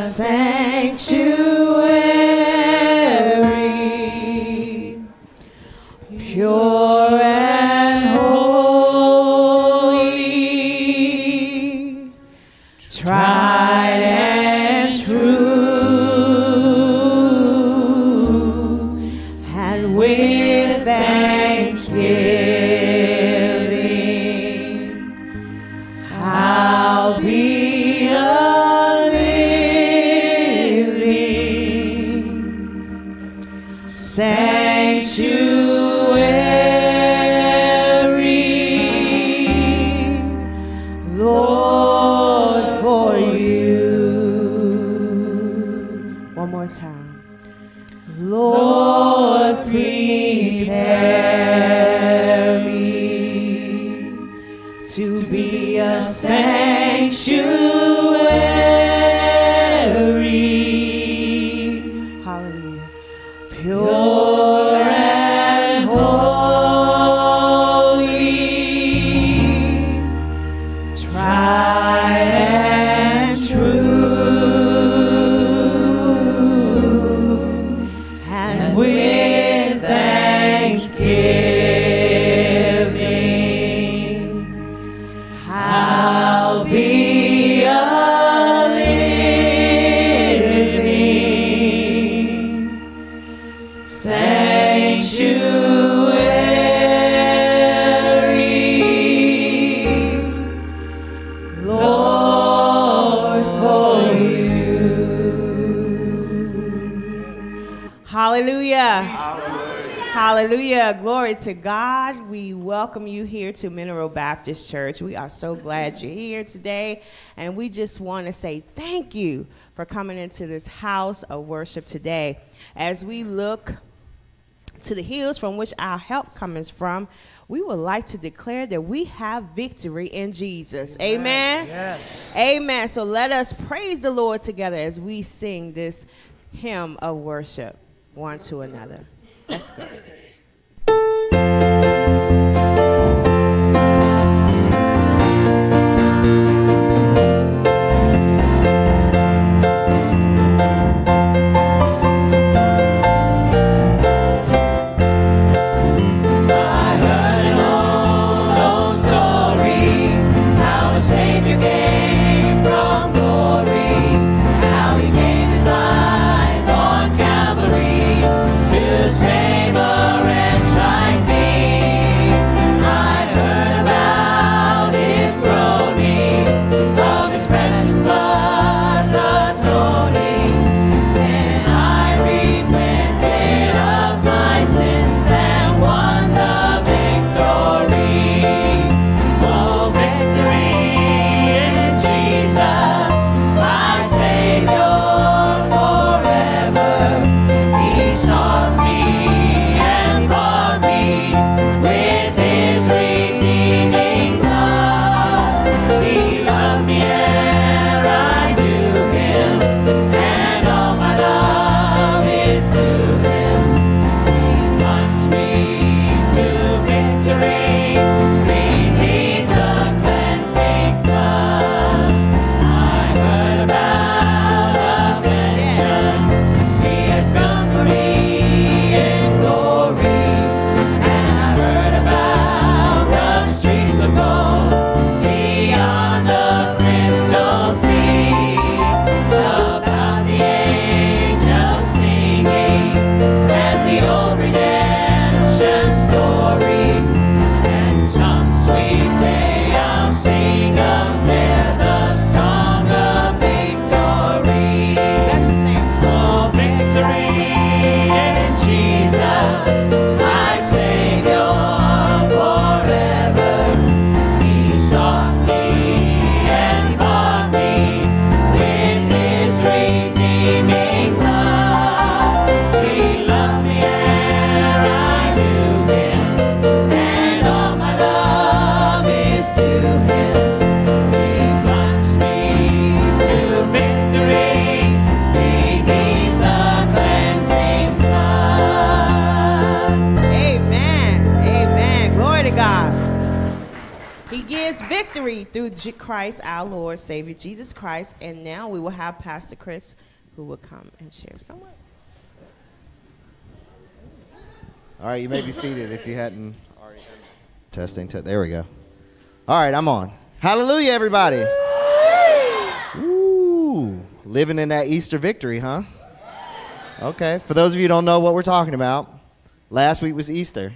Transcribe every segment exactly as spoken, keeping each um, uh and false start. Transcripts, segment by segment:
sanctuary, pure and holy, tried and true, and with thanksgiving, I'll be a living sanctuary, Lord, for you. One more time. Lord, prepare me to be a sanctuary. Hallelujah. Pure and holy, tried and true, and with thanksgiving, I'll be a living sanctuary, Lord, for you. Hallelujah. Hallelujah. Glory to God. We welcome you here to Mineral Baptist Church. We are so glad you're here today. And we just want to say thank you for coming into this house of worship today. As we look to the hills from which our help comes from, we would like to declare that we have victory in Jesus. Amen. Amen. Yes. Amen. So let us praise the Lord together as we sing this hymn of worship one to another. Let's go. Save a experience victory through J- Christ, our Lord, Savior, Jesus Christ. And now we will have Pastor Chris, who will come and share some words. All right, you may be seated if you hadn't already done that. Testing, te- there we go. All right, I'm on. Hallelujah, everybody. Ooh, living in that Easter victory, huh? Okay, for those of you who don't know what we're talking about, last week was Easter,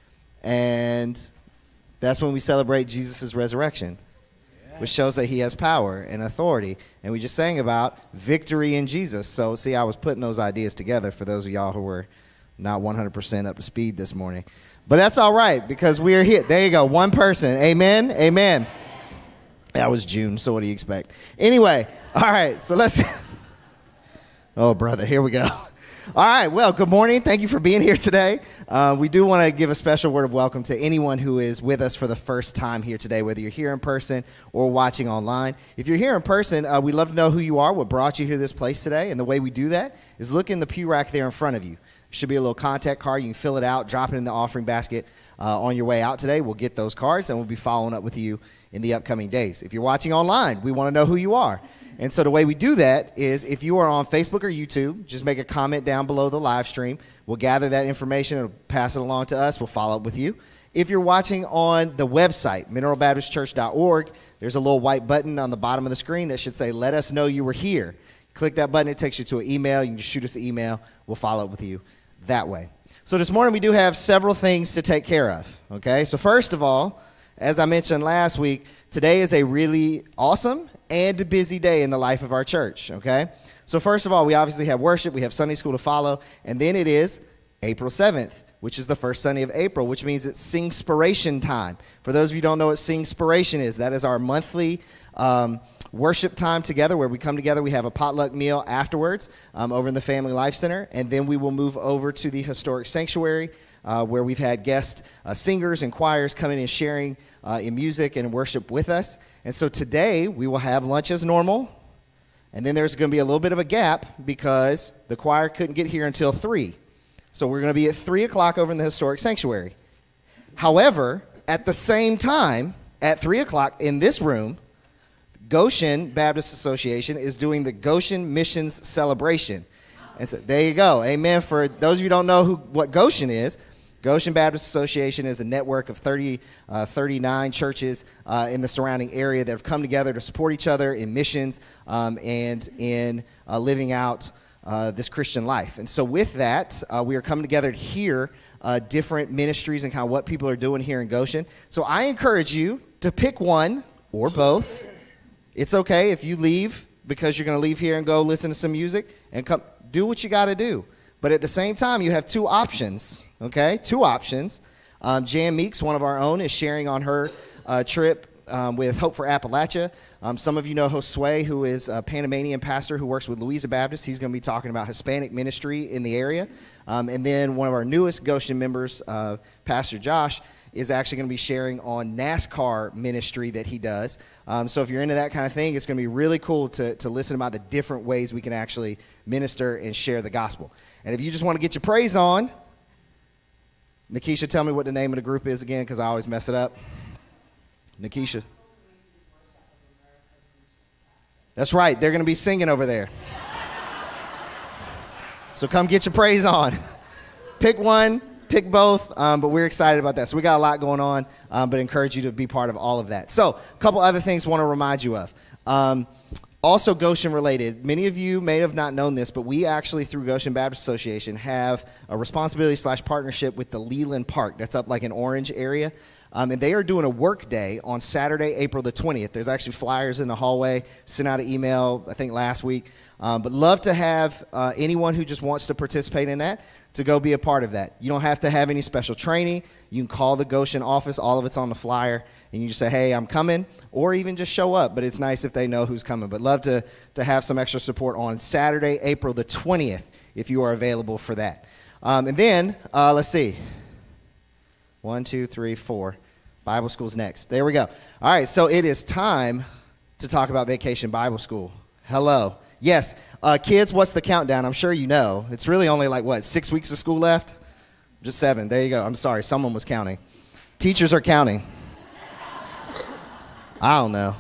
and that's when we celebrate Jesus' resurrection, which shows that he has power and authority, and we just sang about victory in Jesus. So, see, I was putting those ideas together for those of y'all who were not one hundred percent up to speed this morning. But that's all right, because we are here. There you go, one person. Amen, amen. That was June, so what do you expect? Anyway, all right, so let's... Oh, brother, here we go. All right, well, good morning. Thank you for being here today. Uh, we do want to give a special word of welcome to anyone who is with us for the first time here today, whether you're here in person or watching online. If you're here in person, uh, we'd love to know who you are, what brought you here to this place today, and the way we do that is look in the pew rack there in front of you. There should be a little contact card. You can fill it out, drop it in the offering basket uh, on your way out today. We'll get those cards, and we'll be following up with you in the upcoming days. If you're watching online, we want to know who you are. And so the way we do that is if you are on Facebook or YouTube, just make a comment down below the live stream. We'll gather that information and pass it along to us. We'll follow up with you. If you're watching on the website, mineral baptist church dot org, there's a little white button on the bottom of the screen that should say, let us know you were here. Click that button. It takes you to an email. You can just shoot us an email. We'll follow up with you that way. So this morning we do have several things to take care of. Okay, so first of all, as I mentioned last week, today is a really awesome and busy day in the life of our church, okay? So first of all, we obviously have worship, we have Sunday school to follow, and then it is April seventh, which is the first Sunday of April, which means it's Singspiration time. For those of you who don't know what Singspiration is, that is our monthly um, worship time together where we come together. We have a potluck meal afterwards um, over in the Family Life Center, and then we will move over to the Historic Sanctuary uh, where we've had guest uh, singers and choirs coming and sharing uh, in music and worship with us. And so today we will have lunch as normal, and then there's going to be a little bit of a gap because the choir couldn't get here until three. So we're going to be at three o'clock over in the Historic Sanctuary. However, at the same time, at three o'clock in this room, Goshen Baptist Association is doing the Goshen Missions Celebration. And so there you go. Amen. For those of you who don't know who what Goshen is, Goshen Baptist Association is a network of thirty, uh, thirty-nine churches uh, in the surrounding area that have come together to support each other in missions um, and in uh, living out uh, this Christian life. And so with that, uh, we are coming together to hear uh, different ministries and kind of what people are doing here in Goshen. So I encourage you to pick one or both. It's okay if you leave because you're going to leave here and go listen to some music and come do what you got to do. But at the same time, you have two options, okay? Two options. Um, Jan Meeks, one of our own, is sharing on her uh, trip um, with Hope for Appalachia. Um, some of you know Josue, who is a Panamanian pastor who works with Louisa Baptist. He's going to be talking about Hispanic ministry in the area. Um, and then one of our newest Goshen members, uh, Pastor Josh, is actually going to be sharing on NASCAR ministry that he does. Um, so if you're into that kind of thing, it's going to be really cool to, to listen about the different ways we can actually minister and share the gospel. And if you just want to get your praise on, Nikisha, tell me what the name of the group is again, because I always mess it up. Nikisha. That's right. They're going to be singing over there. So come get your praise on. Pick one, pick both, um, but we're excited about that. So we got a lot going on, um, but encourage you to be part of all of that. So a couple other things I want to remind you of. Um, Also Goshen related, many of you may have not known this, but we actually through Goshen Baptist Association have a responsibility slash partnership with the Leland Park. That's up like in Orange area. Um, and they are doing a work day on Saturday, April the twentieth. There's actually flyers in the hallway. Sent out an email, I think, last week. Um, but love to have uh, anyone who just wants to participate in that to go be a part of that. You don't have to have any special training. You can call the Goshen office. All of it's on the flyer. And you just say, hey, I'm coming, or even just show up. But it's nice if they know who's coming. But love to, to have some extra support on Saturday, April the twentieth, if you are available for that. Um, and then, uh, let's see. One, two, three, four. Bible school's next. There we go. All right, so it is time to talk about Vacation Bible School. Hello. Yes, uh, kids, what's the countdown? I'm sure you know. It's really only like, what, six weeks of school left? Just seven. There you go. I'm sorry. Someone was counting. Teachers are counting. I don't know.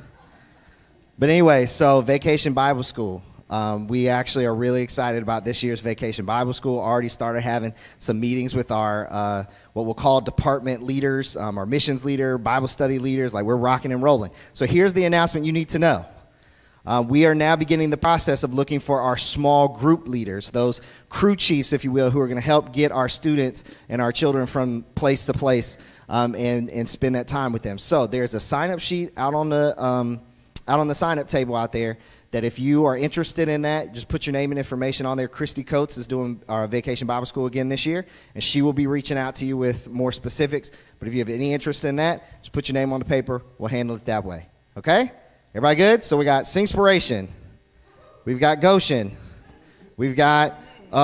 But anyway, so Vacation Bible School. Um, we actually are really excited about this year's Vacation Bible School. Already started having some meetings with our, uh, what we'll call department leaders, um, our missions leader, Bible study leaders, like we're rocking and rolling. So here's the announcement you need to know. Uh, we are now beginning the process of looking for our small group leaders, those crew chiefs, if you will, who are going to help get our students and our children from place to place um, and, and spend that time with them. So there's a sign-up sheet out on the, um, out on the sign-up table out there that if you are interested in that, just put your name and information on there. Christy Coates is doing our Vacation Bible School again this year, and she will be reaching out to you with more specifics. But if you have any interest in that, just put your name on the paper. We'll handle it that way. Okay? Everybody good? So we got Singspiration. We've got Goshen. We've got,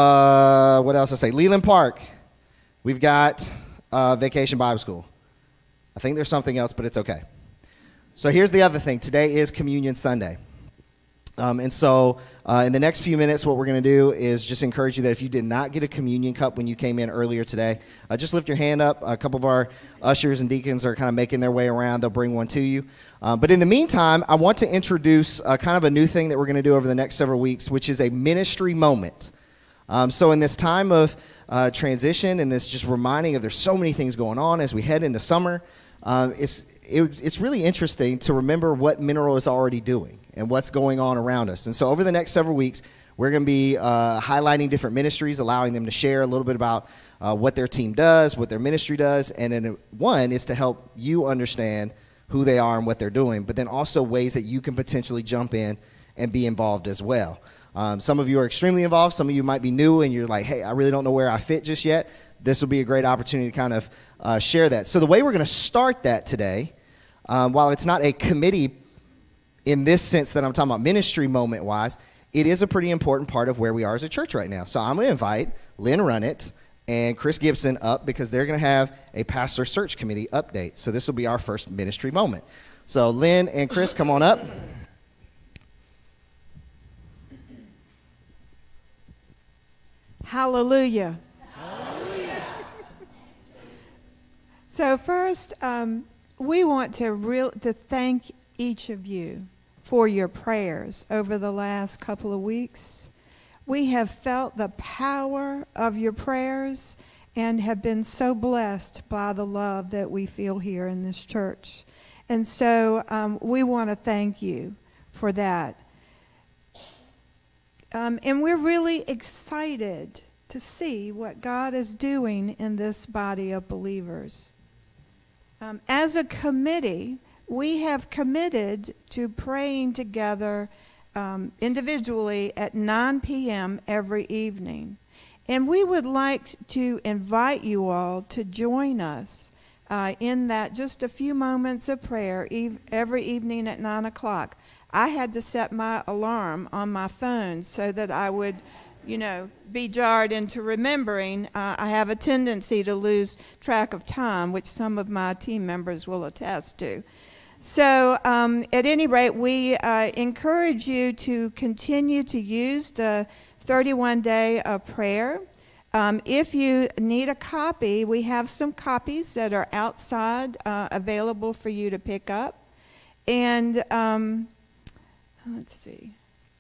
uh, what else I say? Leland Park. We've got uh, Vacation Bible School. I think there's something else, but it's okay. So here's the other thing. Today is Communion Sunday. Um, and so uh, in the next few minutes, what we're going to do is just encourage you that if you did not get a communion cup when you came in earlier today, uh, just lift your hand up. A couple of our ushers and deacons are kind of making their way around. They'll bring one to you. Uh, but in the meantime, I want to introduce uh, kind of a new thing that we're going to do over the next several weeks, which is a ministry moment. Um, so in this time of uh, transition and this just reminding of there's so many things going on as we head into summer, uh, it's, it, it's really interesting to remember what Mineral is already doing and what's going on around us. And so over the next several weeks, we're going to be uh, highlighting different ministries, allowing them to share a little bit about uh, what their team does, what their ministry does. And then one is to help you understand who they are and what they're doing, but then also ways that you can potentially jump in and be involved as well. Um, some of you are extremely involved. Some of you might be new and you're like, hey, I really don't know where I fit just yet. This will be a great opportunity to kind of uh, share that. So the way we're going to start that today, um, while it's not a committee in this sense that I'm talking about ministry moment-wise, it is a pretty important part of where we are as a church right now. So I'm going to invite Lynn Runnett and Chris Gibson up because they're going to have a pastor search committee update. So this will be our first ministry moment. So Lynn and Chris, come on up. Hallelujah. Hallelujah. So first, um, we want to real to thank each of you for your prayers over the last couple of weeks. We have felt the power of your prayers and have been so blessed by the love that we feel here in this church. And so um, we want to thank you for that. Um, and we're really excited to see what God is doing in this body of believers. Um, as a committee, we have committed to praying together um, individually at nine p m every evening. And we would like to invite you all to join us uh, in that just a few moments of prayer ev- every evening at nine o'clock. I had to set my alarm on my phone so that I would, you know, be jarred into remembering. Uh, I have a tendency to lose track of time, which some of my team members will attest to. So um, at any rate, we uh, encourage you to continue to use the thirty-one day of prayer. Um, if you need a copy, we have some copies that are outside uh, available for you to pick up. And um, let's see.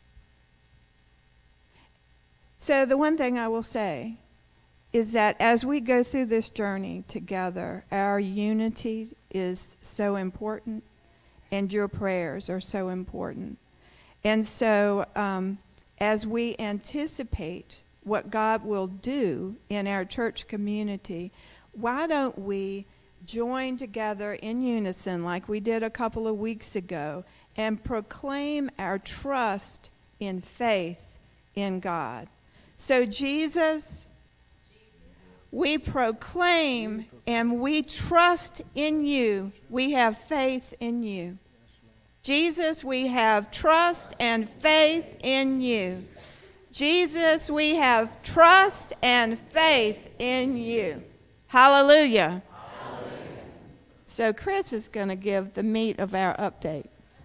So the one thing I will say is that as we go through this journey together, our unity is so important, and your prayers are so important. And so um, as we anticipate what God will do in our church community, why don't we join together in unison like we did a couple of weeks ago and proclaim our trust in faith in God. So Jesus, we proclaim and we trust in you. We have faith in you. Jesus, we have trust and faith in you. Jesus, we have trust and faith in you. Hallelujah. Hallelujah. So Chris is going to give the meat of our update.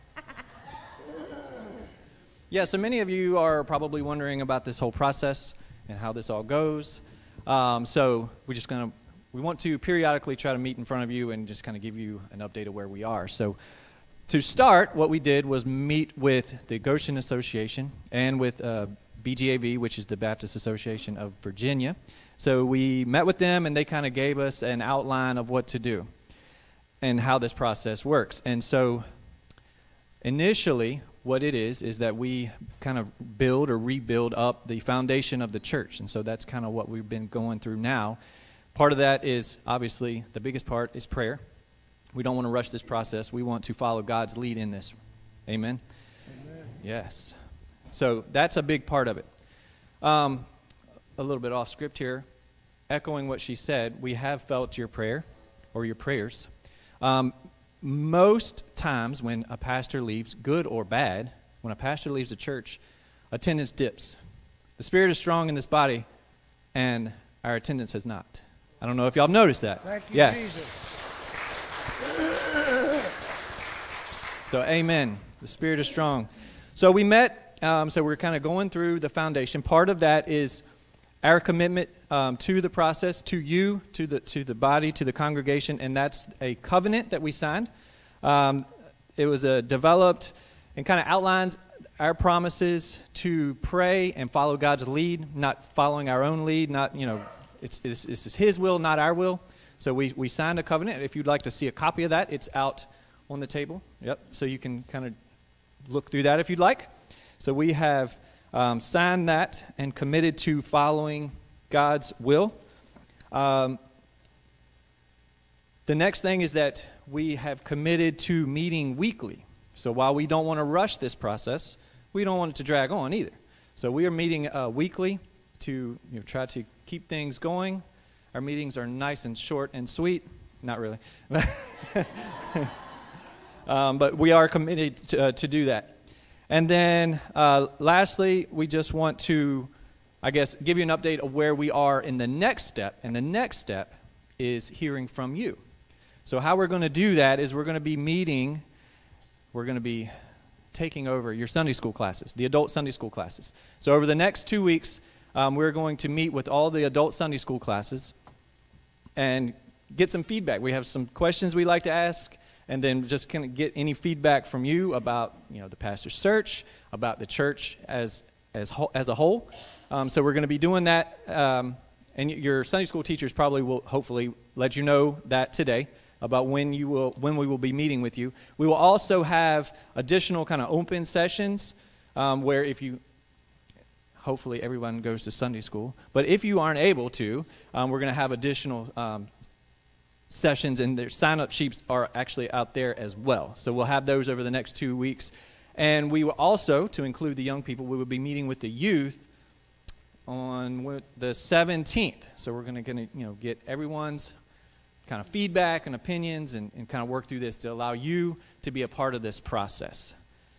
Yeah, so many of you are probably wondering about this whole process and how this all goes. Um, so we're just going to, we want to periodically try to meet in front of you and just kind of give you an update of where we are. So to start, what we did was meet with the Goshen Association and with uh, B G A V, which is the Baptist Association of Virginia. So we met with them, and they kind of gave us an outline of what to do and how this process works. And so initially, what it is is that we kind of build or rebuild up the foundation of the church. And so that's kind of what we've been going through now. Part of that is, obviously, the biggest part is prayer. We don't want to rush this process. We want to follow God's lead in this. Amen? Amen. Yes. So that's a big part of it. Um, a little bit off script here. Echoing what she said, we have felt your prayer or your prayers. Um, most times when a pastor leaves, good or bad, when a pastor leaves a church, attendance dips. The Spirit is strong in this body, and our attendance has not. I don't know if y'all have noticed that. Thank you, yes. Jesus. So, amen. The Spirit is strong. So we met, um, so we're kind of going through the foundation. Part of that is our commitment um, to the process, to you, to the to the body, to the congregation, and that's a covenant that we signed. Um, it was a developed and kind of outlines our promises to pray and follow God's lead, not following our own lead, not, you know, it's, it's, it's His will, not our will. So we, we signed a covenant. If you'd like to see a copy of that, it's out on the table. Yep. So you can kind of look through that if you'd like. So we have um, signed that and committed to following God's will. Um, the next thing is that we have committed to meeting weekly. So while we don't want to rush this process, we don't want it to drag on either. So we are meeting uh, weekly to you know, try to keep things going. Our meetings are nice and short and sweet. Not really. um, but we are committed to, uh, to do that. And then uh, lastly, we just want to, I guess, give you an update of where we are in the next step. And the next step is hearing from you. So how we're going to do that is we're going to be meeting, we're going to be taking over your Sunday school classes, the adult Sunday school classes. So over the next two weeks, um, we're going to meet with all the adult Sunday school classes and get some feedback. We have some questions we like to ask, and then just kind of get any feedback from you about, you know, the pastor's search, about the church as as whole, as a whole. Um, so we're going to be doing that, um, and your Sunday school teachers probably will hopefully let you know that today about when you will when we will be meeting with you. We will also have additional kind of open sessions um, where if you hopefully everyone goes to Sunday school. But if you aren't able to, um, we're going to have additional um, sessions, and their sign-up sheets are actually out there as well. So we'll have those over the next two weeks. And we will also, to include the young people, we will be meeting with the youth on the seventeenth. So we're going to you know, get everyone's kind of feedback and opinions and, and kind of work through this to allow you to be a part of this process.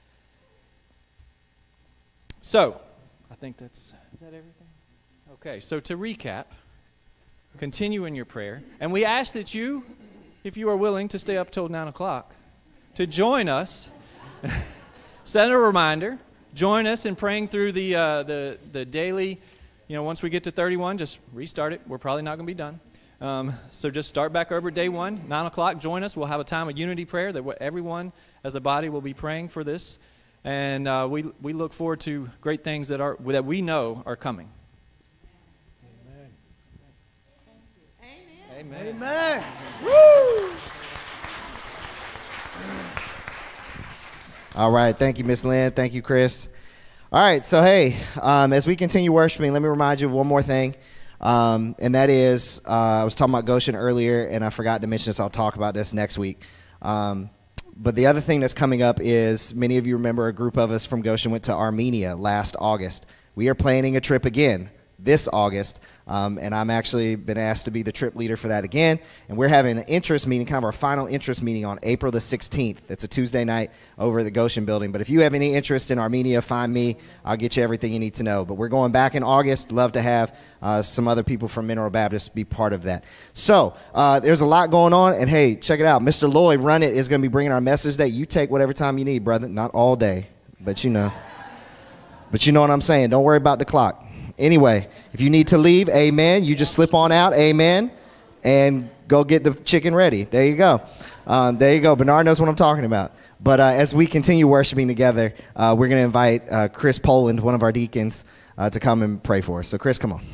So, I think that's, is that everything? Okay, so to recap, continue in your prayer. And we ask that you, if you are willing to stay up till nine o'clock, to join us, set a reminder, join us in praying through the, uh, the, the daily, you know, once we get to thirty-one, just restart it. We're probably not going to be done. Um, so just start back over day one, nine o'clock, join us. We'll have a time of unity prayer that everyone as a body will be praying for this. And uh, we we look forward to great things that are that we know are coming. Amen. Amen. Amen. Woo! All right. Thank you, Miss Lynn. Thank you, Chris. All right. So, hey, um, as we continue worshiping, let me remind you of one more thing. Um, and that is, uh, I was talking about Goshen earlier, and I forgot to mention this. I'll talk about this next week. Um, but the other thing that's coming up is, many of you remember a group of us from Goshen went to Armenia last August. We are planning a trip again this August, um, and I'm actually been asked to be the trip leader for that again. And we're having an interest meeting, kind of our final interest meeting on April the sixteenth. It's a Tuesday night over at the Goshen building. But if you have any interest in Armenia, find me. I'll get you everything you need to know. But we're going back in August. Love to have uh, some other people from Mineral Baptist be part of that. So uh, there's a lot going on. And, hey, check it out. Mister Lloyd, Run It, is going to be bringing our message day. You take whatever time you need, brother. Not all day, but you know. But you know what I'm saying. Don't worry about the clock. Anyway, if you need to leave, amen. You just slip on out, amen. and go get the chicken ready. There you go. Um, there you go. Bernard knows what I'm talking about. But uh, as we continue worshiping together, uh, we're going to invite uh, Chris Poland, one of our deacons, uh, to come and pray for us. So, Chris, come on.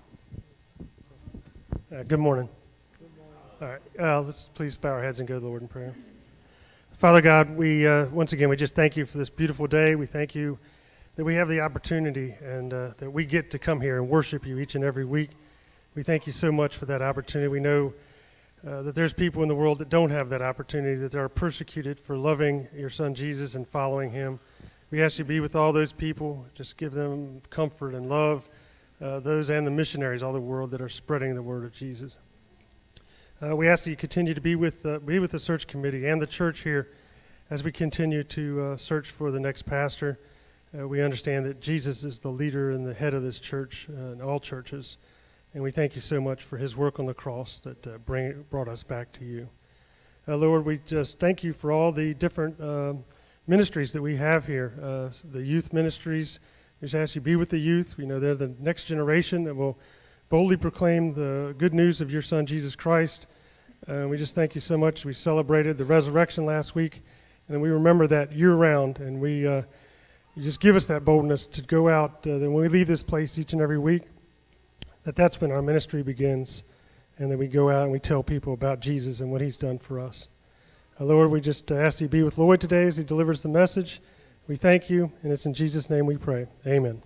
Uh, good morning. All right, uh, let's please bow our heads and go to the Lord in prayer. Father God, we uh, once again, we just thank you for this beautiful day. We thank you that we have the opportunity and uh, that we get to come here and worship you each and every week. We thank you so much for that opportunity. We know uh, that there's people in the world that don't have that opportunity, that are persecuted for loving your son Jesus and following him. We ask you to be with all those people, just give them comfort and love, uh, those and the missionaries all over the world that are spreading the word of Jesus. Uh, we ask that you continue to be with uh, be with the search committee and the church here as we continue to uh, search for the next pastor. Uh, we understand that Jesus is the leader and the head of this church uh, and all churches, and we thank you so much for his work on the cross that uh, bring, brought us back to you. Uh, Lord, we just thank you for all the different uh, ministries that we have here, uh, the youth ministries. We just ask you to be with the youth. We know they're the next generation that will boldly proclaim the good news of your son, Jesus Christ. Uh, we just thank you so much. We celebrated the resurrection last week, and we remember that year-round, and we uh, you just give us that boldness to go out, uh, that when we leave this place each and every week, that that's when our ministry begins, and that we go out and we tell people about Jesus and what he's done for us. Uh, Lord, we just uh, ask you to be with Lloyd today as he delivers the message. We thank you, and it's in Jesus' name we pray. Amen.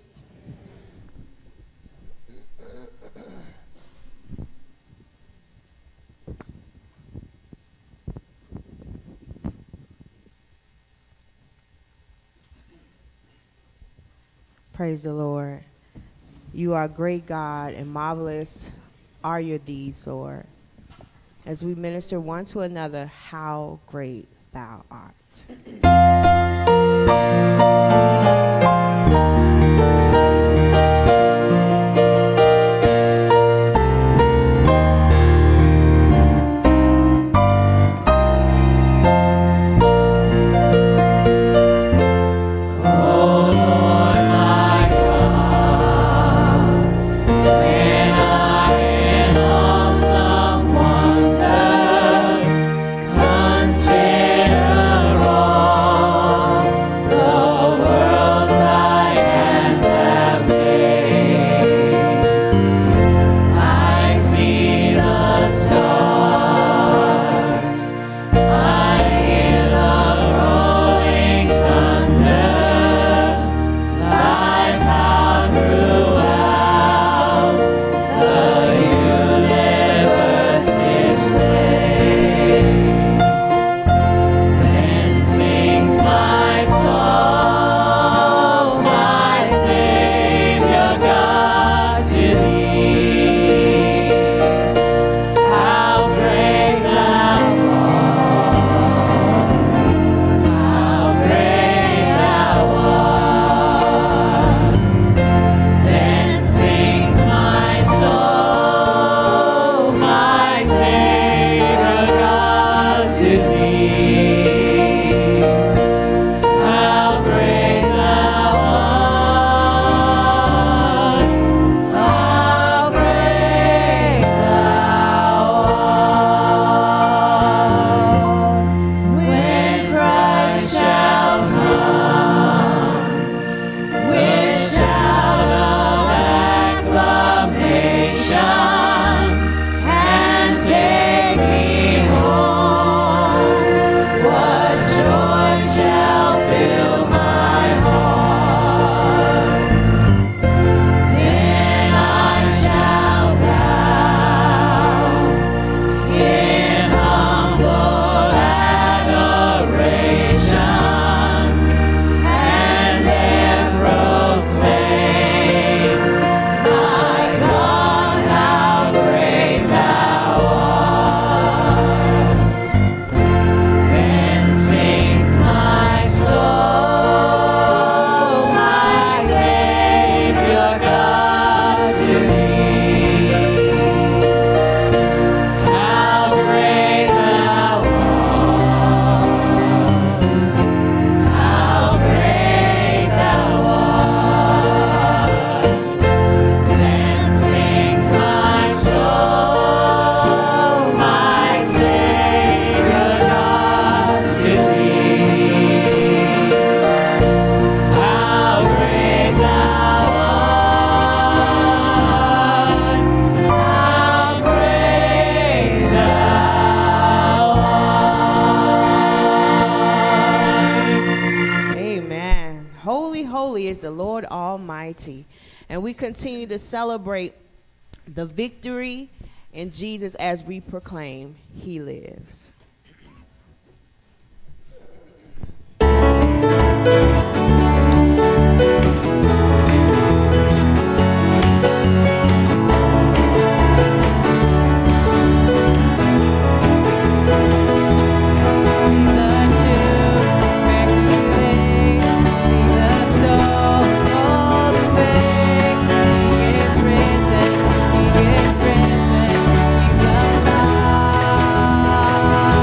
Praise the Lord. You are great God, and marvelous are your deeds, Lord. As we minister one to another, how great thou art. Consider all the world. mighty. And we continue to celebrate the victory in Jesus as we proclaim he lives. He is risen, he's alive.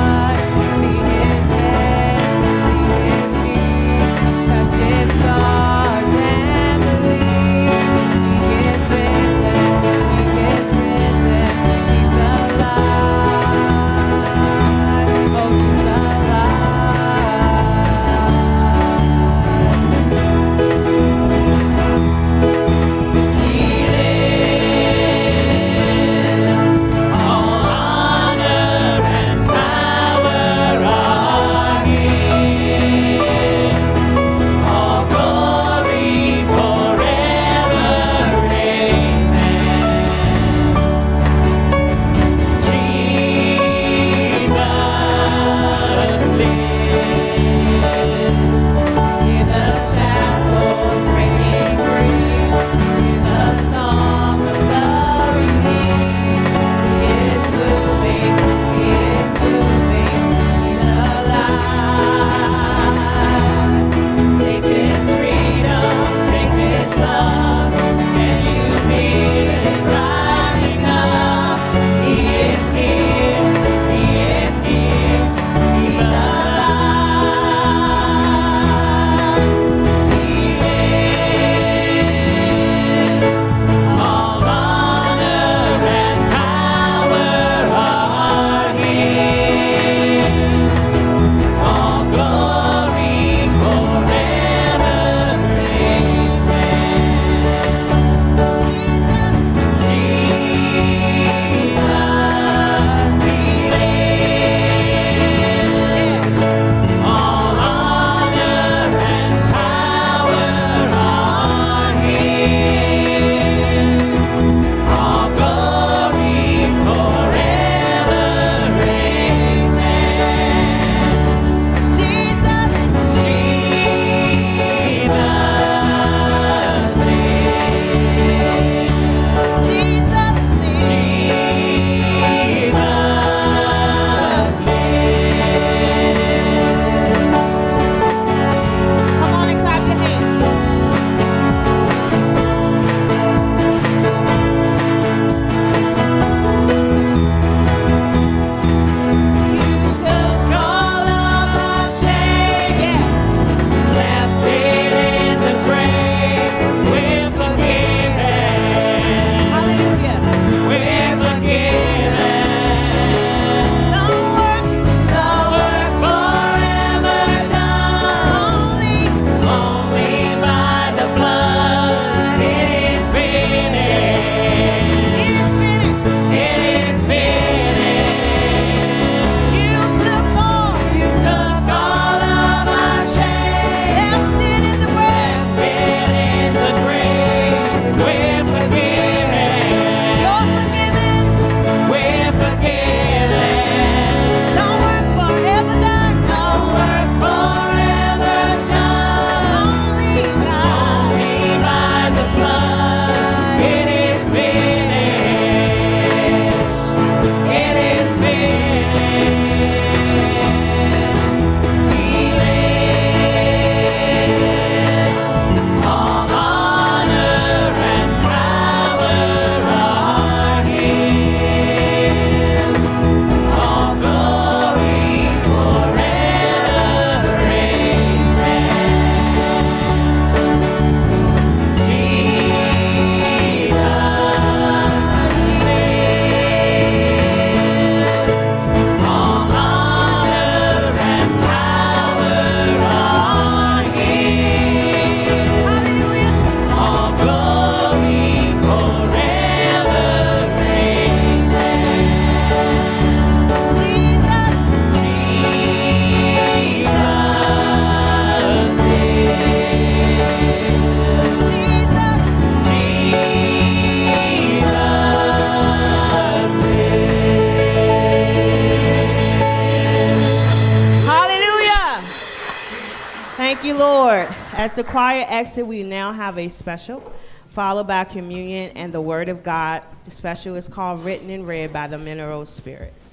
As the choir exit, we now have a special, followed by communion and the Word of God. The special is called Written and Read by the Mineral Spirits.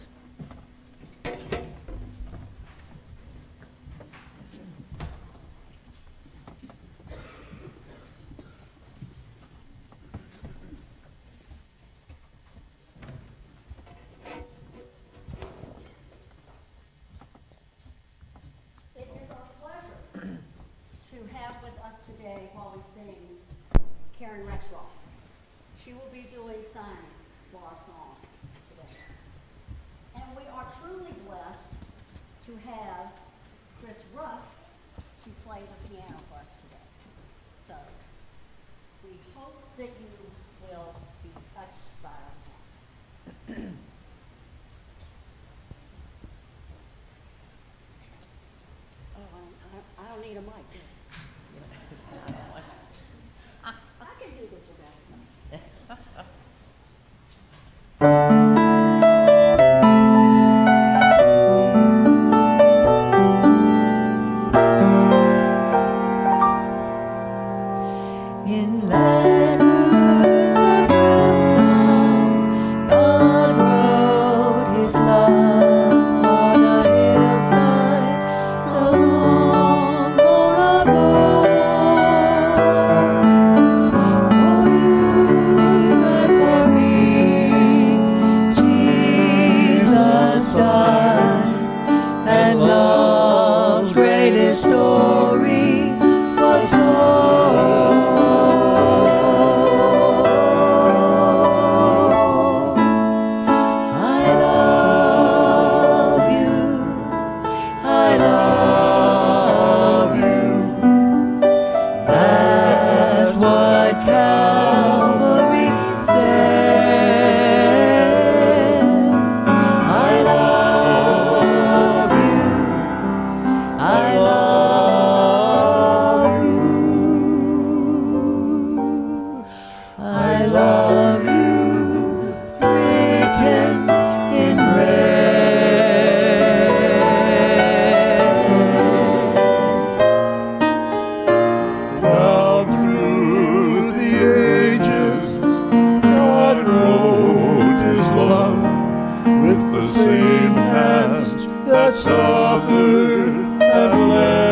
Karen Rexroth. She will be doing sign for our song today. And we are truly blessed to have Chris Ruff to play the piano for us today. So we hope that you will be touched by our song. Oh, I, I don't need a mic. I can do this without In letters of crimson, God wrote His love on a hillside so long, long ago. For you and for me, Jesus died, and love's greatest story was told. I love you, I love you. That's what Calvary said. I love you, I love you, I love you, written in red. Down through the ages, God wrote His love with the same hands that suffered and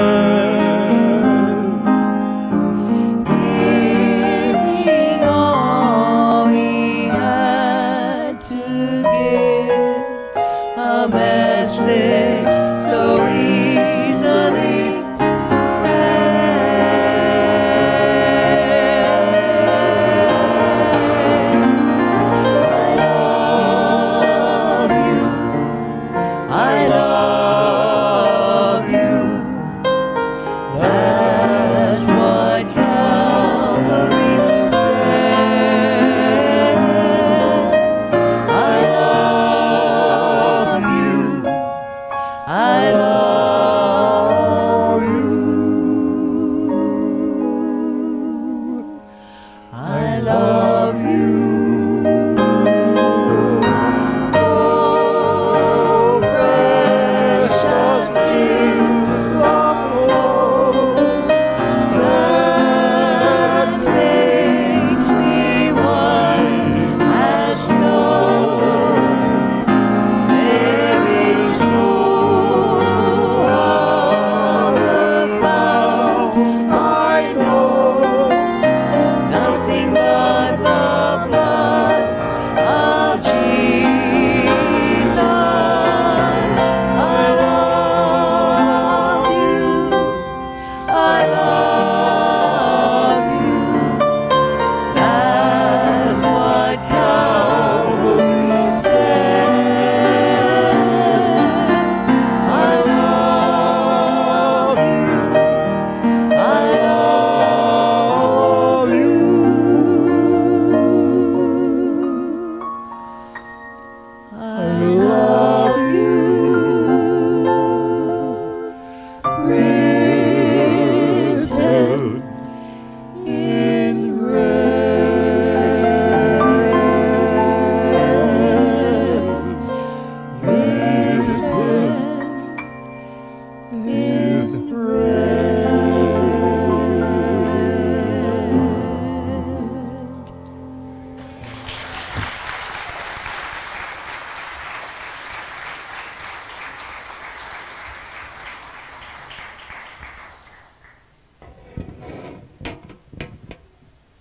bled. Giving all He had to give, a message so easily read. I love you, I love you. That's what Calvary said. I love you,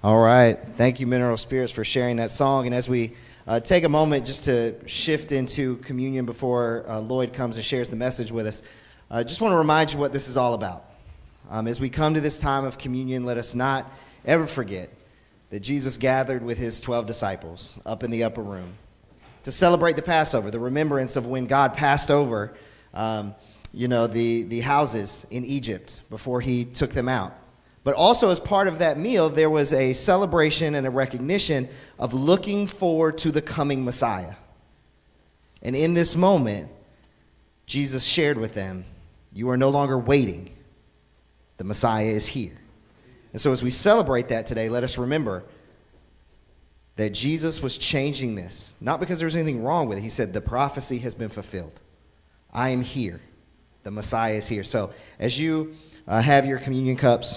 All right. Thank you, Mineral Spirits, for sharing that song. And as we uh, take a moment just to shift into communion before uh, Lloyd comes and shares the message with us, I uh, just want to remind you what this is all about. Um, as we come to this time of communion, let us not ever forget that Jesus gathered with his twelve disciples up in the upper room to celebrate the Passover, the remembrance of when God passed over, um, you know, the, the houses in Egypt before he took them out. But also as part of that meal, there was a celebration and a recognition of looking forward to the coming Messiah. And in this moment, Jesus shared with them, you are no longer waiting. The Messiah is here. And so as we celebrate that today, let us remember that Jesus was changing this, not because there was anything wrong with it. He said, the prophecy has been fulfilled. I am here. The Messiah is here. So as you uh, have your communion cups,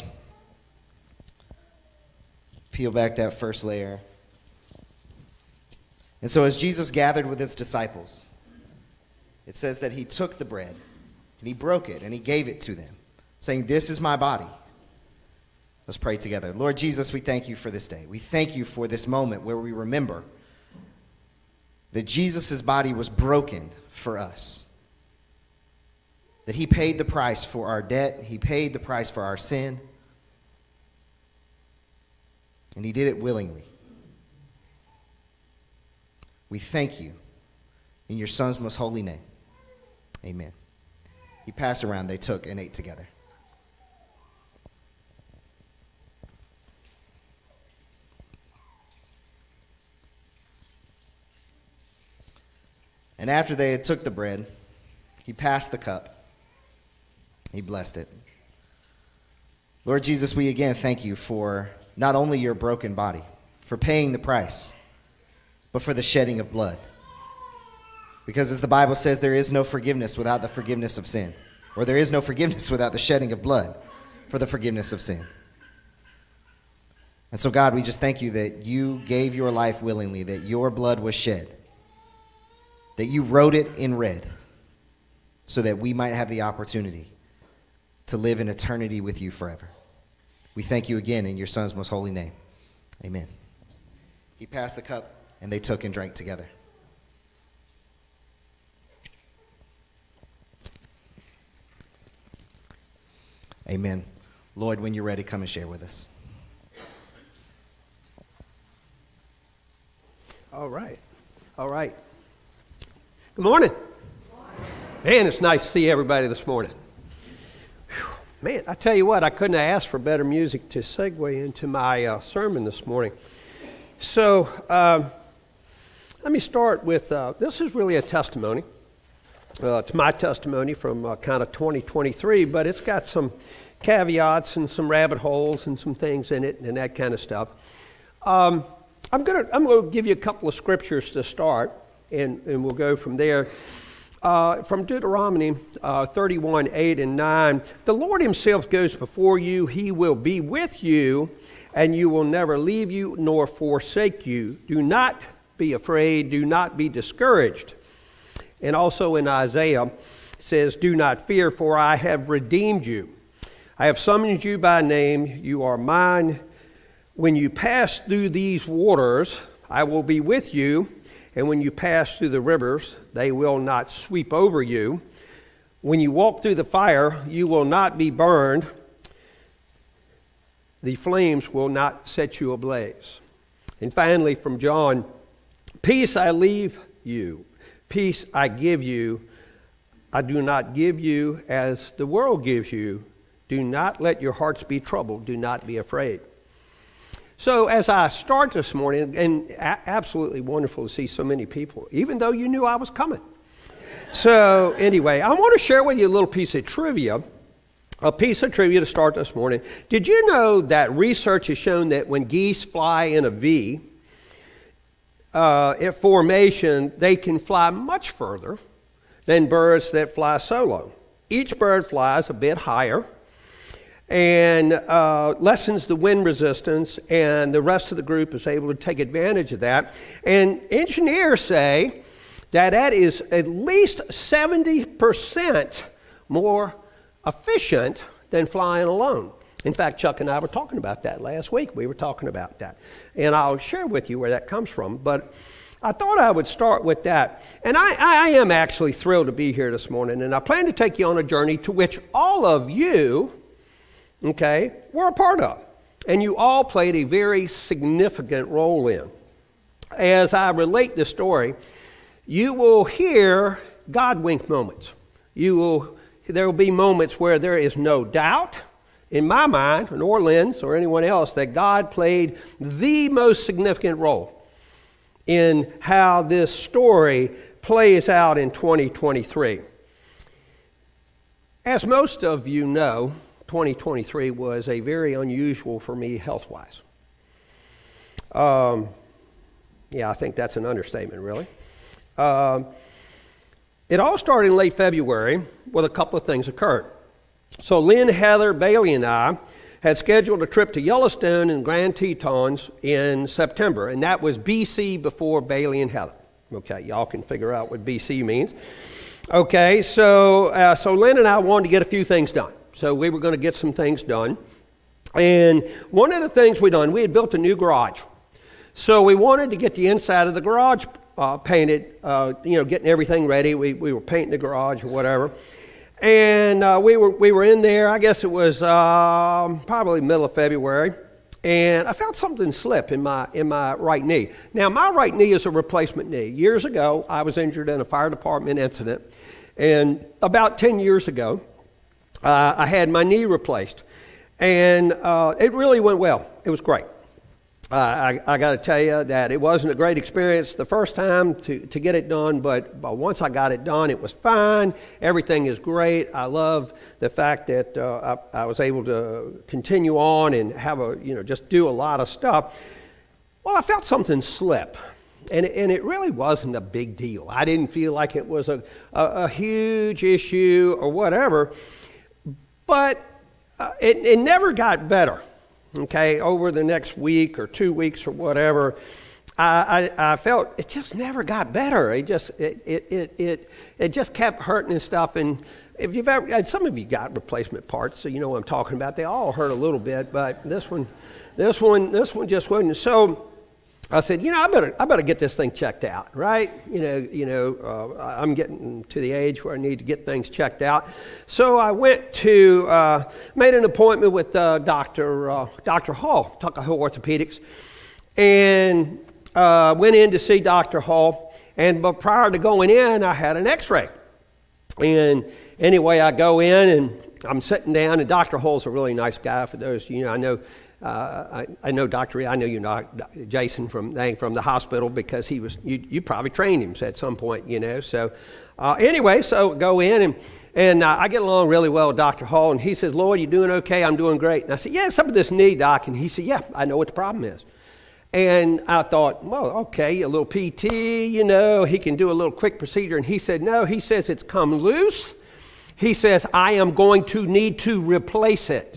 peel back that first layer. And so as Jesus gathered with his disciples, it says that he took the bread and he broke it and he gave it to them, saying, this is my body. Let's pray together. Lord Jesus, we thank you for this day. We thank you for this moment where we remember that Jesus' body was broken for us, that he paid the price for our debt, he paid the price for our sin, and he did it willingly. We thank you in your Son's most holy name. Amen. He passed around, they took and ate together. And after they had took the bread, he passed the cup. He blessed it. Lord Jesus, we again thank you for not only your broken body, for paying the price, but for the shedding of blood. Because as the Bible says, there is no forgiveness without the forgiveness of sin. Or there is no forgiveness without the shedding of blood for the forgiveness of sin. And so, God, we just thank you that you gave your life willingly, that your blood was shed, that you wrote it in red so that we might have the opportunity to live in eternity with you forever. We thank you again in your Son's most holy name. Amen. He passed the cup, and they took and drank together. Amen. Lloyd, when you're ready, come and share with us. All right. All right. Good morning. Man, it's nice to see everybody this morning. Whew. Man, I tell you what, I couldn't have asked for better music to segue into my uh, sermon this morning. So, um, let me start with, uh, this is really a testimony. Uh, it's my testimony from uh, kind of twenty twenty-three, but it's got some caveats and some rabbit holes and some things in it and that kind of stuff. Um, I'm gonna I'm gonna give you a couple of scriptures to start, and, and we'll go from there. Uh, from Deuteronomy uh, thirty-one, eight and nine, the Lord himself goes before you. He will be with you, and you will never leave you nor forsake you. Do not be afraid. Do not be discouraged. And also in Isaiah, it says, do not fear, for I have redeemed you. I have summoned you by name. You are mine. When you pass through these waters, I will be with you. And when you pass through the rivers, they will not sweep over you. When you walk through the fire, you will not be burned. The flames will not set you ablaze. And finally, from John, peace I leave you. Peace I give you. I do not give you as the world gives you. Do not let your hearts be troubled. Do not be afraid. So as I start this morning, and a- absolutely wonderful to see so many people, even though you knew I was coming. So anyway, I want to share with you a little piece of trivia, a piece of trivia to start this morning. Did you know that research has shown that when geese fly in a V, uh, at formation, they can fly much further than birds that fly solo? Each bird flies a bit higher and uh, lessens the wind resistance, and the rest of the group is able to take advantage of that. And engineers say that that is at least seventy percent more efficient than flying alone. In fact, Chuck and I were talking about that last week. We were talking about that. And I'll share with you where that comes from. But I thought I would start with that. And I, I am actually thrilled to be here this morning. And I plan to take you on a journey to which all of you, okay, were a part of. And you all played a very significant role in. As I relate this story, you will hear God wink moments. You will, there will be moments where there is no doubt in my mind, nor Lynn's or anyone else, that God played the most significant role in how this story plays out in twenty twenty-three. As most of you know, twenty twenty-three was a very unusual for me health-wise. Um, yeah, I think that's an understatement, really. Um, it all started in late February when a couple of things occurred. So Lynn, Heather, Bailey, and I had scheduled a trip to Yellowstone and Grand Tetons in September, and that was B C before Bailey and Heather. Okay, y'all can figure out what B C means. Okay, so uh, so Lynn and I wanted to get a few things done. So we were going to get some things done. And one of the things we done, we had built a new garage. So we wanted to get the inside of the garage uh, painted, uh, you know, getting everything ready. We, we were painting the garage or whatever. And uh, we were we were in there, I guess it was um, probably middle of February, and I felt something slip in my in my right knee. Now, my right knee is a replacement knee. Years ago, I was injured in a fire department incident, and about ten years ago, uh, I had my knee replaced, and uh, it really went well. It was great. Uh, I, I got to tell you that it wasn't a great experience the first time to, to get it done, but, but once I got it done, it was fine. Everything is great. I love the fact that uh, I, I was able to continue on and have a, you know, just do a lot of stuff. Well, I felt something slip, and, and it really wasn't a big deal. I didn't feel like it was a, a, a huge issue or whatever, but uh, it, it never got better. Okay, over the next week or two weeks or whatever, I, I, I felt it just never got better. It just it it it it, it just kept hurting and stuff. And if you've ever, some of you got replacement parts, so you know what I'm talking about. They all hurt a little bit, but this one, this one, this one just wasn't. So I said, you know, I better I better get this thing checked out, right? You know, you know, uh, I'm getting to the age where I need to get things checked out. So I went to uh, made an appointment with uh, Doctor Uh, Doctor Hall, Tuckahoe Orthopedics, and uh, went in to see Doctor Hall. And but prior to going in, I had an X-ray. And anyway, I go in and I'm sitting down, and Doctor Hall's a really nice guy. For those, you know, I know. Uh, I, I know Doctor I know you know Jason from from the hospital because he was you, you probably trained him at some point, you know. So uh, anyway, so go in and and uh, I get along really well with Doctor Hall, and he says, "Lloyd, you doing okay?" "I'm doing great." And I said, "Yeah, some of this knee, Doc." And he said, "Yeah, I know what the problem is." And I thought, well, okay, a little P T, you know, he can do a little quick procedure. And he said, "No," he says, "it's come loose." He says, "I am going to need to replace it."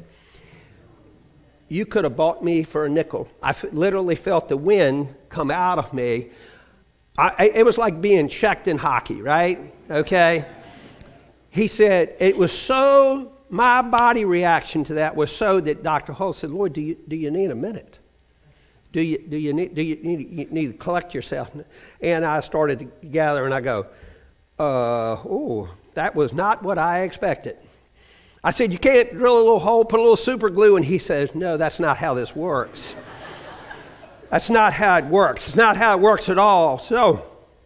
You could have bought me for a nickel. I f- literally felt the wind come out of me. I, I, it was like being checked in hockey, right? Okay? He said, it was so, my body reaction to that was so that Doctor Hull said, "Lloyd, do you, do you need a minute? Do you, do you, need, do you, need, you need to collect yourself?" And I started to gather, and I go, uh, oh, that was not what I expected. I said, "You can't drill a little hole, put a little super glue." And he says, "No, that's not how this works. That's not how it works. It's not how it works at all." So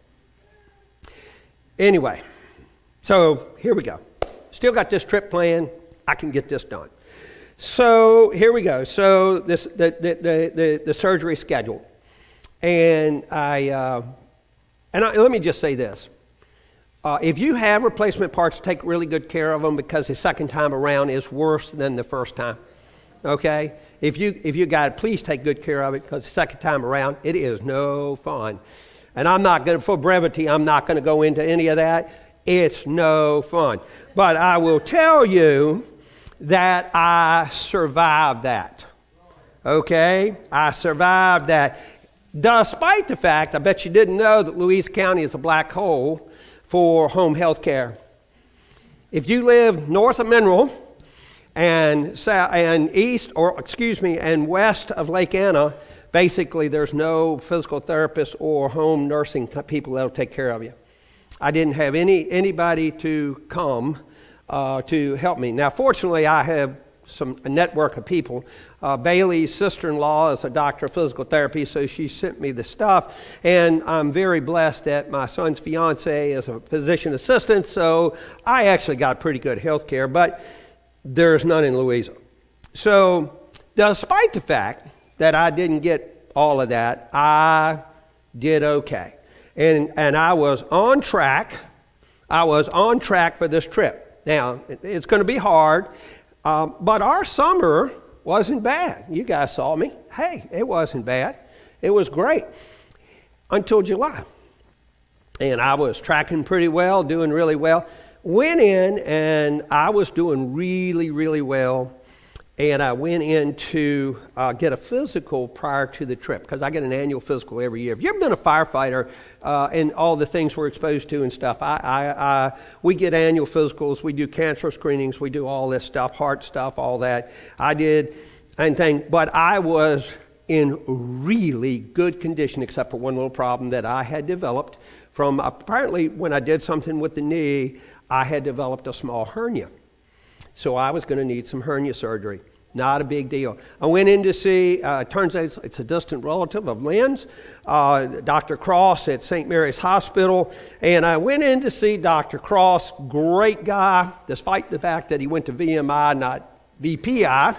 anyway, so here we go. Still got this trip planned. I can get this done. So here we go. So this the the the, the, the surgery scheduled. And I uh, and I, let me just say this. Uh, if you have replacement parts, take really good care of them, because the second time around is worse than the first time. Okay? If you if you got it, please take good care of it, because the second time around, it is no fun. And I'm not going to, for brevity, I'm not going to go into any of that. It's no fun. But I will tell you that I survived that. Okay? I survived that. Despite the fact, I bet you didn't know that Louisa County is a black hole for home health care. If you live north of Mineral And, south, and east, or excuse me, and west of Lake Anna, basically there's no physical therapist or home nursing people that'll take care of you. I didn't have any anybody to come uh, to help me. Now, fortunately, I have some a network of people. Uh, Bailey's sister-in-law is a doctor of physical therapy, so she sent me the stuff. And I'm very blessed that my son's fiance is a physician assistant, so I actually got pretty good health care, but there's none in Louisa. So despite the fact that I didn't get all of that, I did okay. And, and I was on track. I was on track for this trip. Now, it's going to be hard, um, but our summer wasn't bad. You guys saw me. Hey, it wasn't bad. It was great until July. And I was tracking pretty well, doing really well. Went in, and I was doing really, really well. And I went in to uh, get a physical prior to the trip, because I get an annual physical every year. Have you ever been a firefighter uh, and all the things we're exposed to and stuff? I, I, I, we get annual physicals. We do cancer screenings. We do all this stuff, heart stuff, all that. I did anything, but I was in really good condition, except for one little problem that I had developed from apparently when I did something with the knee. I had developed a small hernia. So I was going to need some hernia surgery. Not a big deal. I went in to see, uh, turns out it's, it's a distant relative of Lynn's, uh, Doctor Cross at Saint Mary's Hospital. And I went in to see Doctor Cross, great guy, despite the fact that he went to V M I, not V P I.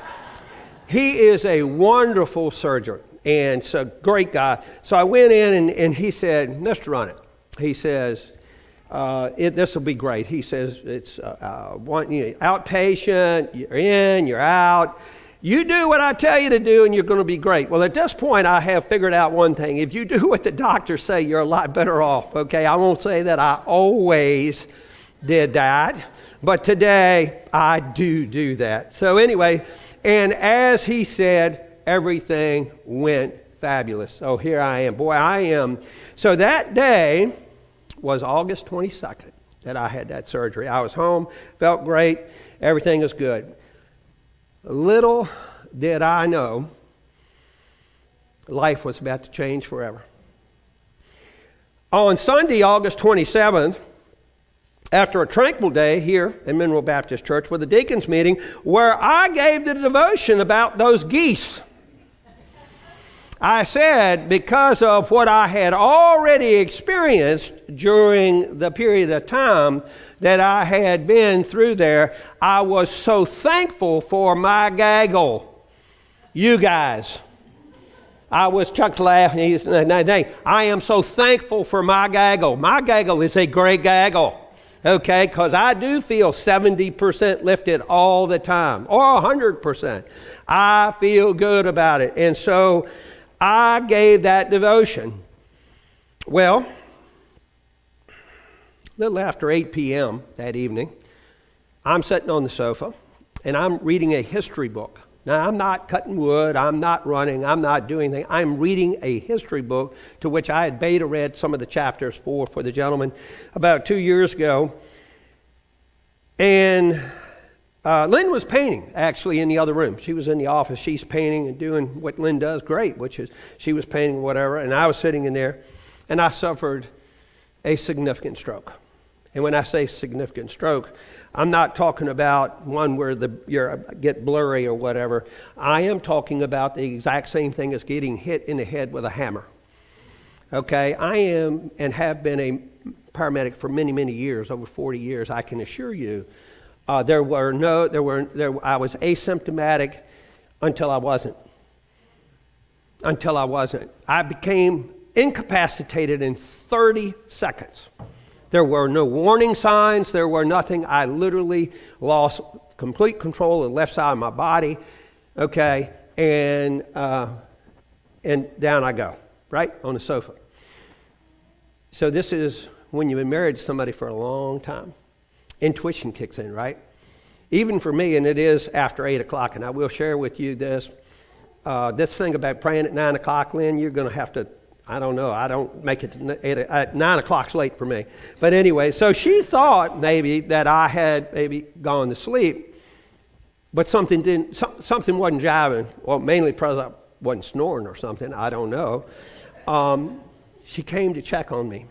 He is a wonderful surgeon, and so great guy. So I went in, and, and he said, Mister Runnett, he says, Uh, it, this will be great. He says it's uh, uh, one, you know, outpatient, you're in, you're out. You do what I tell you to do and you're going to be great. Well, at this point, I have figured out one thing. If you do what the doctors say, you're a lot better off, okay? I won't say that I always did that, but today I do do that. So anyway, and as he said, everything went fabulous. So here I am. Boy, I am. So that day was August twenty-second that I had that surgery. I was home, felt great, everything was good. Little did I know, life was about to change forever. On Sunday, August twenty-seventh, after a tranquil day here at Mineral Baptist Church with a deacons meeting, where I gave the devotion about those geese, I said, because of what I had already experienced during the period of time that I had been through there, I was so thankful for my gaggle. You guys. I was, Chuck's laughing. He's, I am so thankful for my gaggle. My gaggle is a great gaggle. Okay, because I do feel seventy percent lifted all the time, or one hundred percent. I feel good about it. And so I gave that devotion. Well, a little after eight p.m. that evening, I'm sitting on the sofa, and I'm reading a history book. Now, I'm not cutting wood, I'm not running, I'm not doing anything. I'm reading a history book to which I had beta read some of the chapters for, for the gentleman about two years ago. And uh, Lynn was painting, actually, in the other room. She was in the office. She's painting and doing what Lynn does great, which is she was painting whatever, and I was sitting in there, and I suffered a significant stroke. And when I say significant stroke, I'm not talking about one where the you get blurry or whatever. I am talking about the exact same thing as getting hit in the head with a hammer. Okay, I am and have been a paramedic for many, many years, over forty years. I can assure you, uh, there were no, there were, there. I was asymptomatic until I wasn't. Until I wasn't. I became incapacitated in thirty seconds. There were no warning signs. There were nothing. I literally lost complete control of the left side of my body. Okay, and uh, and down I go, right on the sofa. So this is when you've been married to somebody for a long time. Intuition kicks in, right? Even for me, and it is after eight o'clock. And I will share with you this uh, this thing about praying at nine o'clock, Lynn. You're going to have to. I don't know. I don't make it to eight, at nine o'clock's late for me. But anyway, so she thought maybe that I had maybe gone to sleep. but something didn't, some, something wasn't jiving. Well, mainly because I wasn't snoring or something. I don't know. Um, she came to check on me.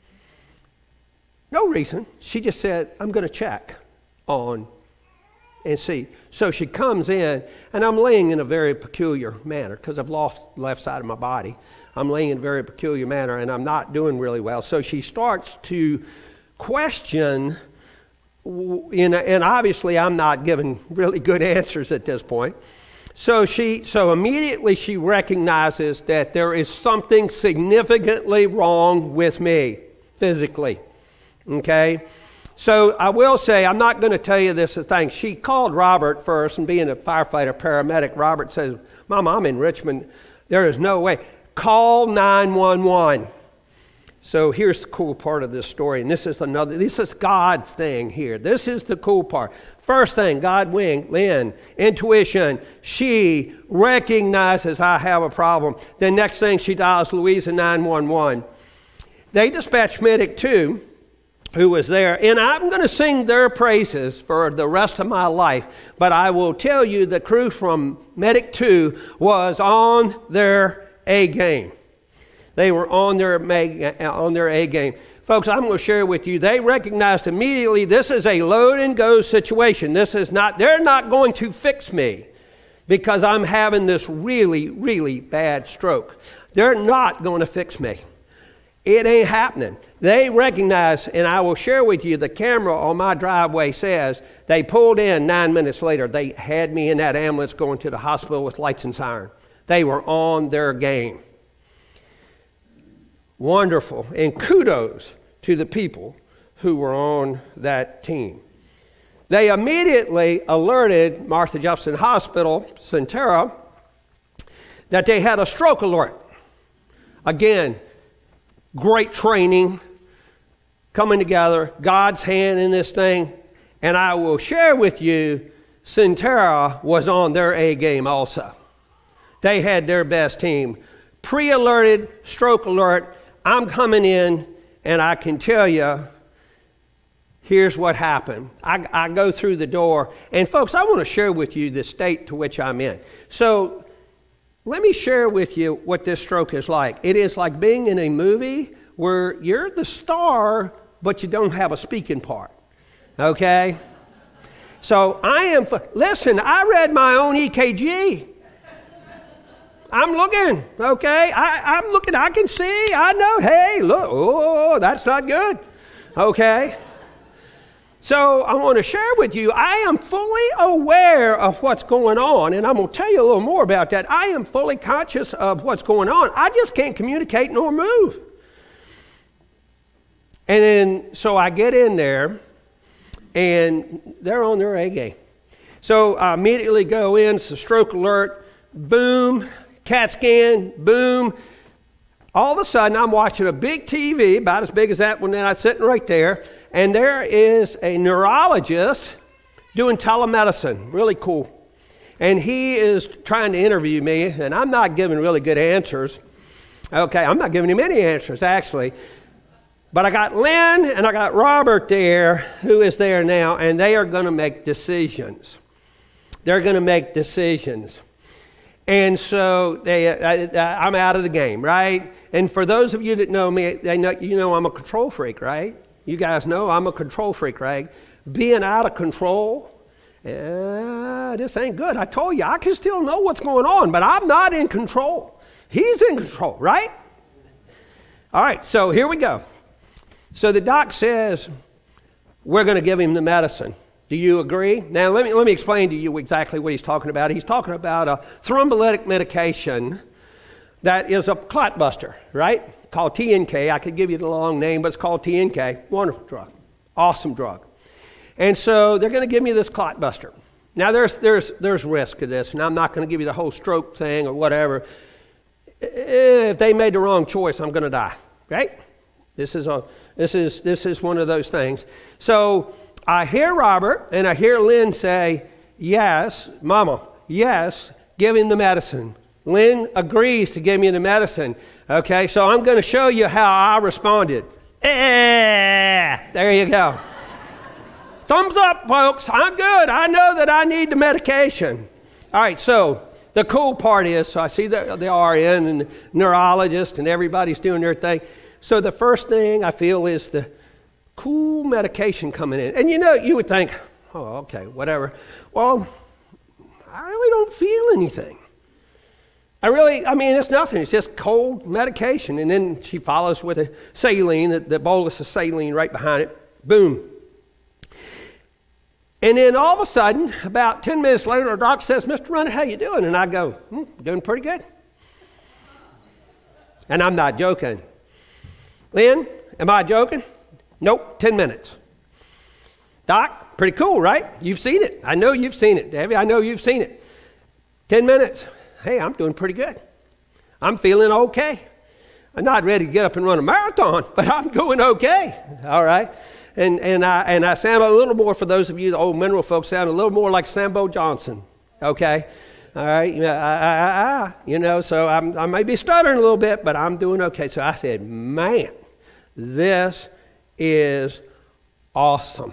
No reason. She just said, I'm going to check on and see. So she comes in, and I'm laying in a very peculiar manner because I've lost the left side of my body. I'm laying in a very peculiar manner, and I'm not doing really well. So she starts to question, and, and obviously I'm not giving really good answers at this point. So she, so immediately she recognizes that there is something significantly wrong with me physically. Okay? So I will say, I'm not going to tell you this thing. She called Robert first, and being a firefighter, paramedic, Robert says, Mom, I'm in Richmond. There is no way. Call nine one one. So here's the cool part of this story, and this is another, this is God's thing here. This is the cool part. First thing, God wing, Lynn, intuition, she recognizes I have a problem. Then next thing, she dials Louisa nine one one. They dispatched Medic two, who was there, and I'm going to sing their praises for the rest of my life, but I will tell you the crew from Medic two was on their A game. They were on their, on their A game. Folks, I'm going to share with you, they recognized immediately this is a load and go situation. This is not, they're not going to fix me because I'm having this really, really bad stroke. They're not going to fix me. It ain't happening. They recognize, and I will share with you, the camera on my driveway says they pulled in nine minutes later. They had me in that ambulance going to the hospital with lights and siren. They were on their game. Wonderful. And kudos to the people who were on that team. They immediately alerted Martha Jefferson Hospital, Sentara, that they had a stroke alert. Again, great training, coming together, God's hand in this thing. And I will share with you, Sentara was on their A game also. They had their best team. Pre-alerted, stroke alert, I'm coming in, and I can tell you, here's what happened. I, I go through the door, and folks, I want to share with you the state to which I'm in. So let me share with you what this stroke is like. It is like being in a movie where you're the star, but you don't have a speaking part. Okay? So I am, listen, I read my own E K G. I'm looking, okay? I, I'm looking, I can see, I know, hey, look, oh, that's not good, okay? So I want to share with you, I am fully aware of what's going on, and I'm going to tell you a little more about that. I am fully conscious of what's going on. I just can't communicate nor move. And then, so I get in there, and they're on their A game. So I immediately go in, it's a stroke alert, boom, CAT scan, boom. All of a sudden, I'm watching a big T V, about as big as that one that I'm sitting right there, and there is a neurologist doing telemedicine, really cool. And he is trying to interview me, and I'm not giving really good answers. Okay, I'm not giving him any answers, actually. But I got Lynn and I got Robert there, who is there now, and they are going to make decisions. They're going to make decisions. And so they, I, I'm out of the game, right? And for those of you that know me, they know, you know I'm a control freak, right? You guys know I'm a control freak, right? Being out of control, uh, this ain't good. I told you, I can still know what's going on, but I'm not in control. He's in control, right? All right, so here we go. So the doc says, we're going to give him the medicine. Do you agree? Now, let me, let me explain to you exactly what he's talking about. He's talking about a thrombolytic medication that is a clot buster, right? Called T N K. I could give you the long name, but it's called T N K. Wonderful drug. Awesome drug. And so they're going to give me this clot buster. Now, there's, there's, there's risk to this, and I'm not going to give you the whole stroke thing or whatever. If they made the wrong choice, I'm going to die, right? This is, a, this, is, this is one of those things. So I hear Robert and I hear Lynn say, yes, Mama, yes, give him the medicine. Lynn agrees to give me the medicine. Okay, so I'm going to show you how I responded. Eh, there you go. thumbs up, folks. I'm good. I know that I need the medication. All right, so the cool part is, so I see the, the R N and the neurologist and everybody's doing their thing. So the first thing I feel is the cool medication coming in. And you know, you would think, oh, okay, whatever. Well, I really don't feel anything. I really, I mean, it's nothing. It's just cold medication. And then she follows with a saline, the, the bolus of saline right behind it. Boom. And then all of a sudden, about ten minutes later, the doc says, Mister Runner, how you doing? And I go, hmm, doing pretty good. And I'm not joking. Lynn, am I joking? Nope, ten minutes. Doc, pretty cool, right? You've seen it. I know you've seen it, Debbie. I know you've seen it. ten minutes. Hey, I'm doing pretty good. I'm feeling okay. I'm not ready to get up and run a marathon, but I'm doing okay. All right. And and I and I sound a little more, for those of you, the old mineral folks, sound a little more like Sambo Johnson. Okay. All right. You know, I, I, I, you know so I'm, I may be stuttering a little bit, but I'm doing okay. So I said, man, this is awesome.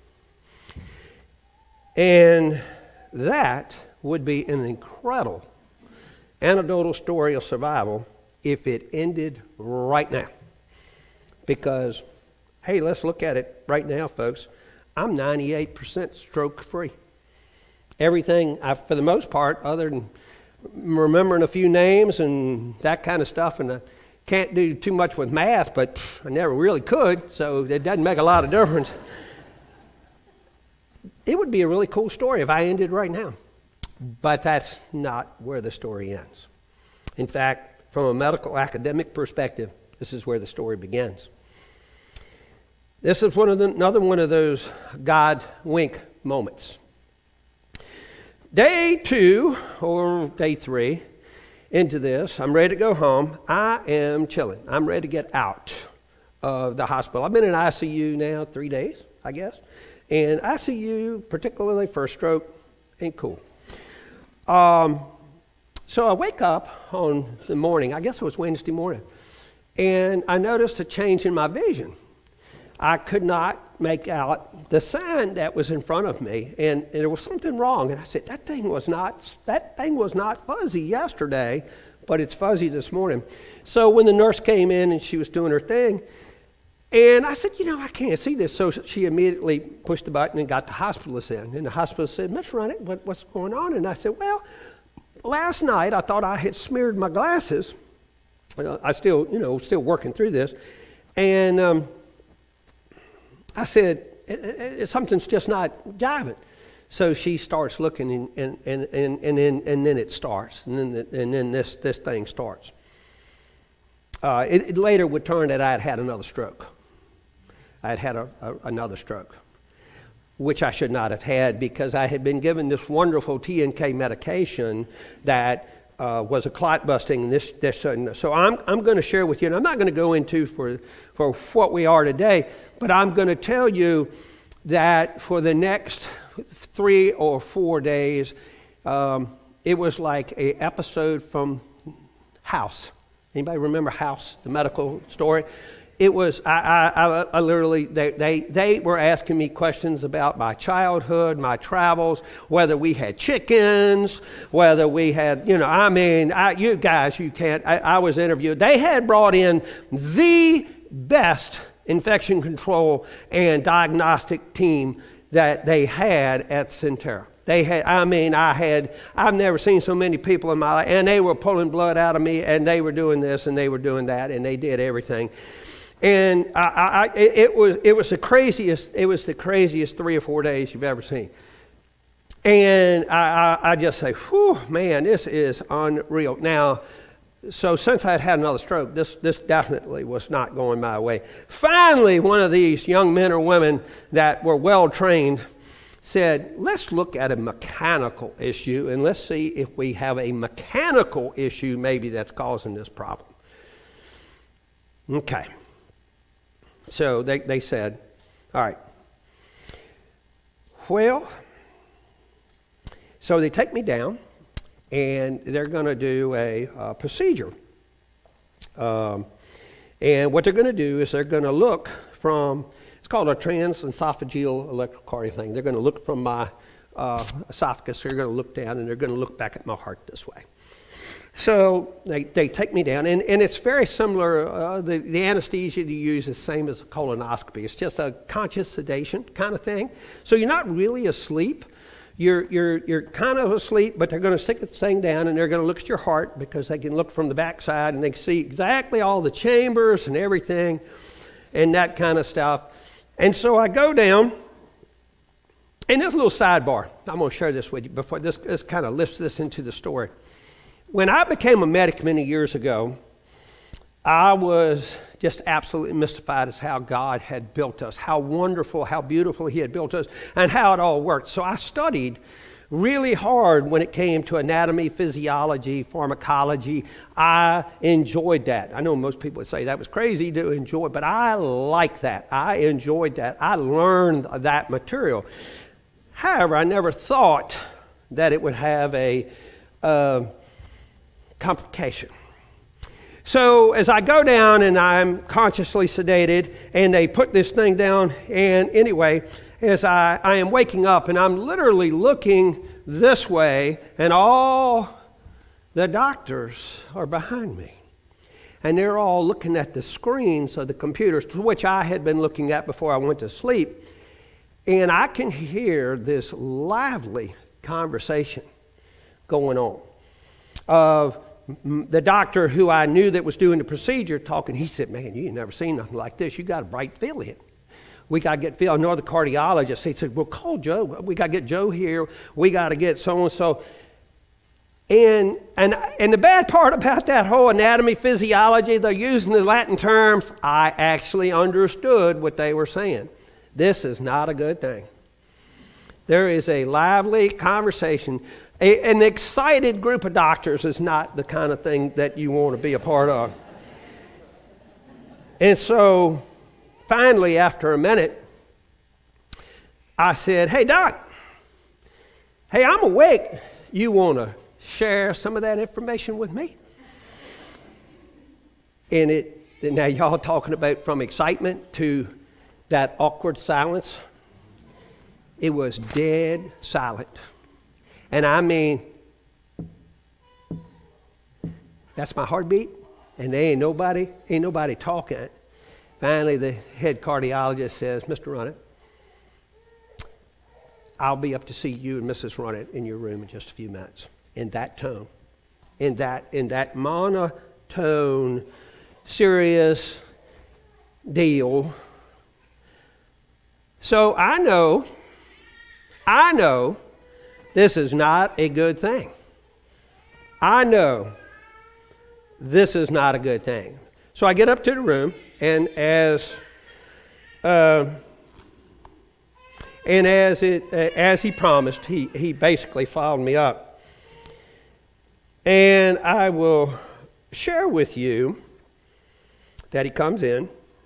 And that would be an incredible anecdotal story of survival if it ended right now. Because, hey, let's look at it right now, folks. I'm ninety-eight percent stroke free. Everything, I, for the most part, other than remembering a few names and that kind of stuff, and I can't do too much with math, but pff, I never really could, so it doesn't make a lot of difference. It would be a really cool story if I ended right now. But that's not where the story ends. In fact, from a medical academic perspective, this is where the story begins. This is one of the, another one of those God wink moments. Day two, or day three, into this, I'm ready to go home. I am chilling. I'm ready to get out of the hospital. I've been in I C U now three days, I guess. And I C U, particularly for a stroke, ain't cool. Um, so I wake up on the morning, I guess it was Wednesday morning, and I noticed a change in my vision. I could not make out the sign that was in front of me, and, and there was something wrong. And I said, that thing was not, that thing was not fuzzy yesterday, but it's fuzzy this morning. So when the nurse came in and she was doing her thing, and I said, you know, I can't see this. So she immediately pushed the button and got the hospitalist in. And the hospitalist said, Mister Runnick, what, what's going on? And I said, well, last night I thought I had smeared my glasses. Well, I still, you know, still working through this. And um, I said, it, it, it, something's just not jiving. So she starts looking, and and and and, and, then, and then it starts, and then the, and then this this thing starts. Uh, it, it later would turn that I had had another stroke. I had had a, a, another stroke, which I should not have had, because I had been given this wonderful T N K medication that uh, was a clot busting. This, this, uh, so I'm I'm going to share with you, and I'm not going to go into for for what we are today, but I'm going to tell you that for the next three or four days, um, it was like a episode from House. Anybody remember House, the medical story? It was, I, I, I literally, they, they, they were asking me questions about my childhood, my travels, whether we had chickens, whether we had, you know, I mean, I, you guys, you can't, I, I was interviewed. They had brought in the best infection control and diagnostic team that they had at Sentara. They had, I mean, I had, I've never seen so many people in my life, and they were pulling blood out of me, and they were doing this, and they were doing that, and they did everything. And I, I, it was, it was the craziest, it was the craziest three or four days you've ever seen. And I, I, I just say, whew, man, this is unreal. Now, so since I had had another stroke, this, this definitely was not going my way. Finally, one of these young men or women that were well-trained said, let's look at a mechanical issue, and let's see if we have a mechanical issue maybe that's causing this problem. Okay. So they, they said, all right. Well, so they take me down, and they're going to do a uh, procedure. Um, and what they're going to do is they're going to look from, it's called a transesophageal electrocardiogram. They're going to look from my uh, esophagus, they're going to look down, and they're going to look back at my heart this way. So they, they take me down, and, and it's very similar. Uh, the, the anesthesia you use is the same as a colonoscopy. It's just a conscious sedation kind of thing. So you're not really asleep. You're, you're, you're kind of asleep, but they're going to stick the thing down, and they're going to look at your heart because they can look from the backside, and they can see exactly all the chambers and everything and that kind of stuff. And so I go down, and there's a little sidebar. I'm going to share this with you before this, this kind of lifts this into the story. When I became a medic many years ago, I was just absolutely mystified as how God had built us, how wonderful, how beautiful He had built us, and how it all worked. So I studied really hard when it came to anatomy, physiology, pharmacology. I enjoyed that. I know most people would say that was crazy to enjoy, but I like that. I enjoyed that. I learned that material. However, I never thought that it would have a uh, complication. So as I go down and I'm consciously sedated and they put this thing down, and anyway, as I, I am waking up and I'm literally looking this way and all the doctors are behind me. And they're all looking at the screens of the computers, to which I had been looking at before I went to sleep. And I can hear this lively conversation going on of the doctor who I knew that was doing the procedure talking. He said, man, you ain't never seen nothing like this. You got a bright feeling. We got to get Phil, another cardiologist. He said, well, call Joe. We got to get Joe here. We got to get so-and-so. And, and, and the bad part about that whole anatomy, physiology, they're using the Latin terms. I actually understood what they were saying. This is not a good thing. There is a lively conversation. A, an excited group of doctors is not the kind of thing that you want to be a part of. And so finally, after a minute, I said, hey, Doc, hey, I'm awake. You want to share some of that information with me? And it, now y'all talking about from excitement to that awkward silence. It was dead silent. And I mean, that's my heartbeat, and there ain't nobody, ain't nobody talking. Finally, the head cardiologist says, Mister Runnett, I'll be up to see you and Missus Runnett in your room in just a few minutes. In that tone, in that, in that monotone, serious deal. So I know, I know this is not a good thing. I know this is not a good thing. So I get up to the room, and as uh, and as it uh, as he promised, he he basically followed me up, and I will share with you that he comes in,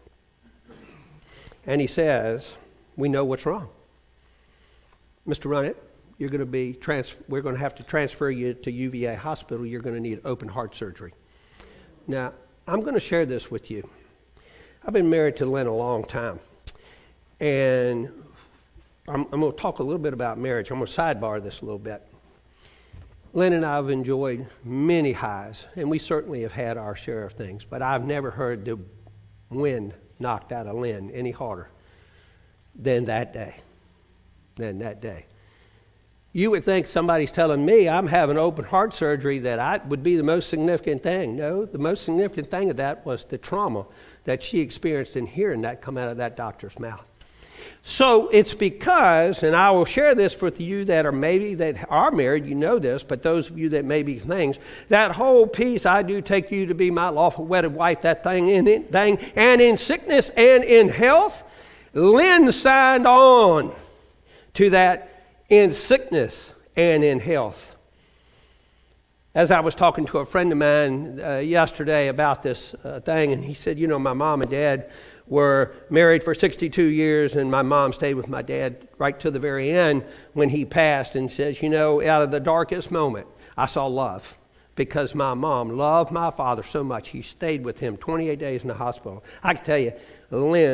and he says, "We know what's wrong, Mister Runnett. You're going to be trans- we're going to have to transfer you to U V A hospital. You're going to need open heart surgery." Now, I'm going to share this with you. I've been married to Lynn a long time, and I'm, I'm going to talk a little bit about marriage. I'm going to sidebar this a little bit. Lynn and I have enjoyed many highs, and we certainly have had our share of things, but I've never heard the wind knocked out of Lynn any harder than that day, than that day. You would think somebody's telling me I'm having open heart surgery that I would be the most significant thing. No, the most significant thing of that was the trauma that she experienced in hearing that come out of that doctor's mouth. So it's because, and I will share this with you that are maybe that are married, you know this, but those of you that may be things, that whole piece, I do take you to be my lawful wedded wife, that thing in it, thing, and in sickness and in health, Lynn signed on to that in sickness and in health. As I was talking to a friend of mine uh, yesterday about this uh, thing, and he said, you know, my mom and dad were married for sixty-two years, and my mom stayed with my dad right to the very end when he passed, and says, you know, out of the darkest moment, I saw love, because my mom loved my father so much, he stayed with him twenty-eight days in the hospital. I can tell you, Lynn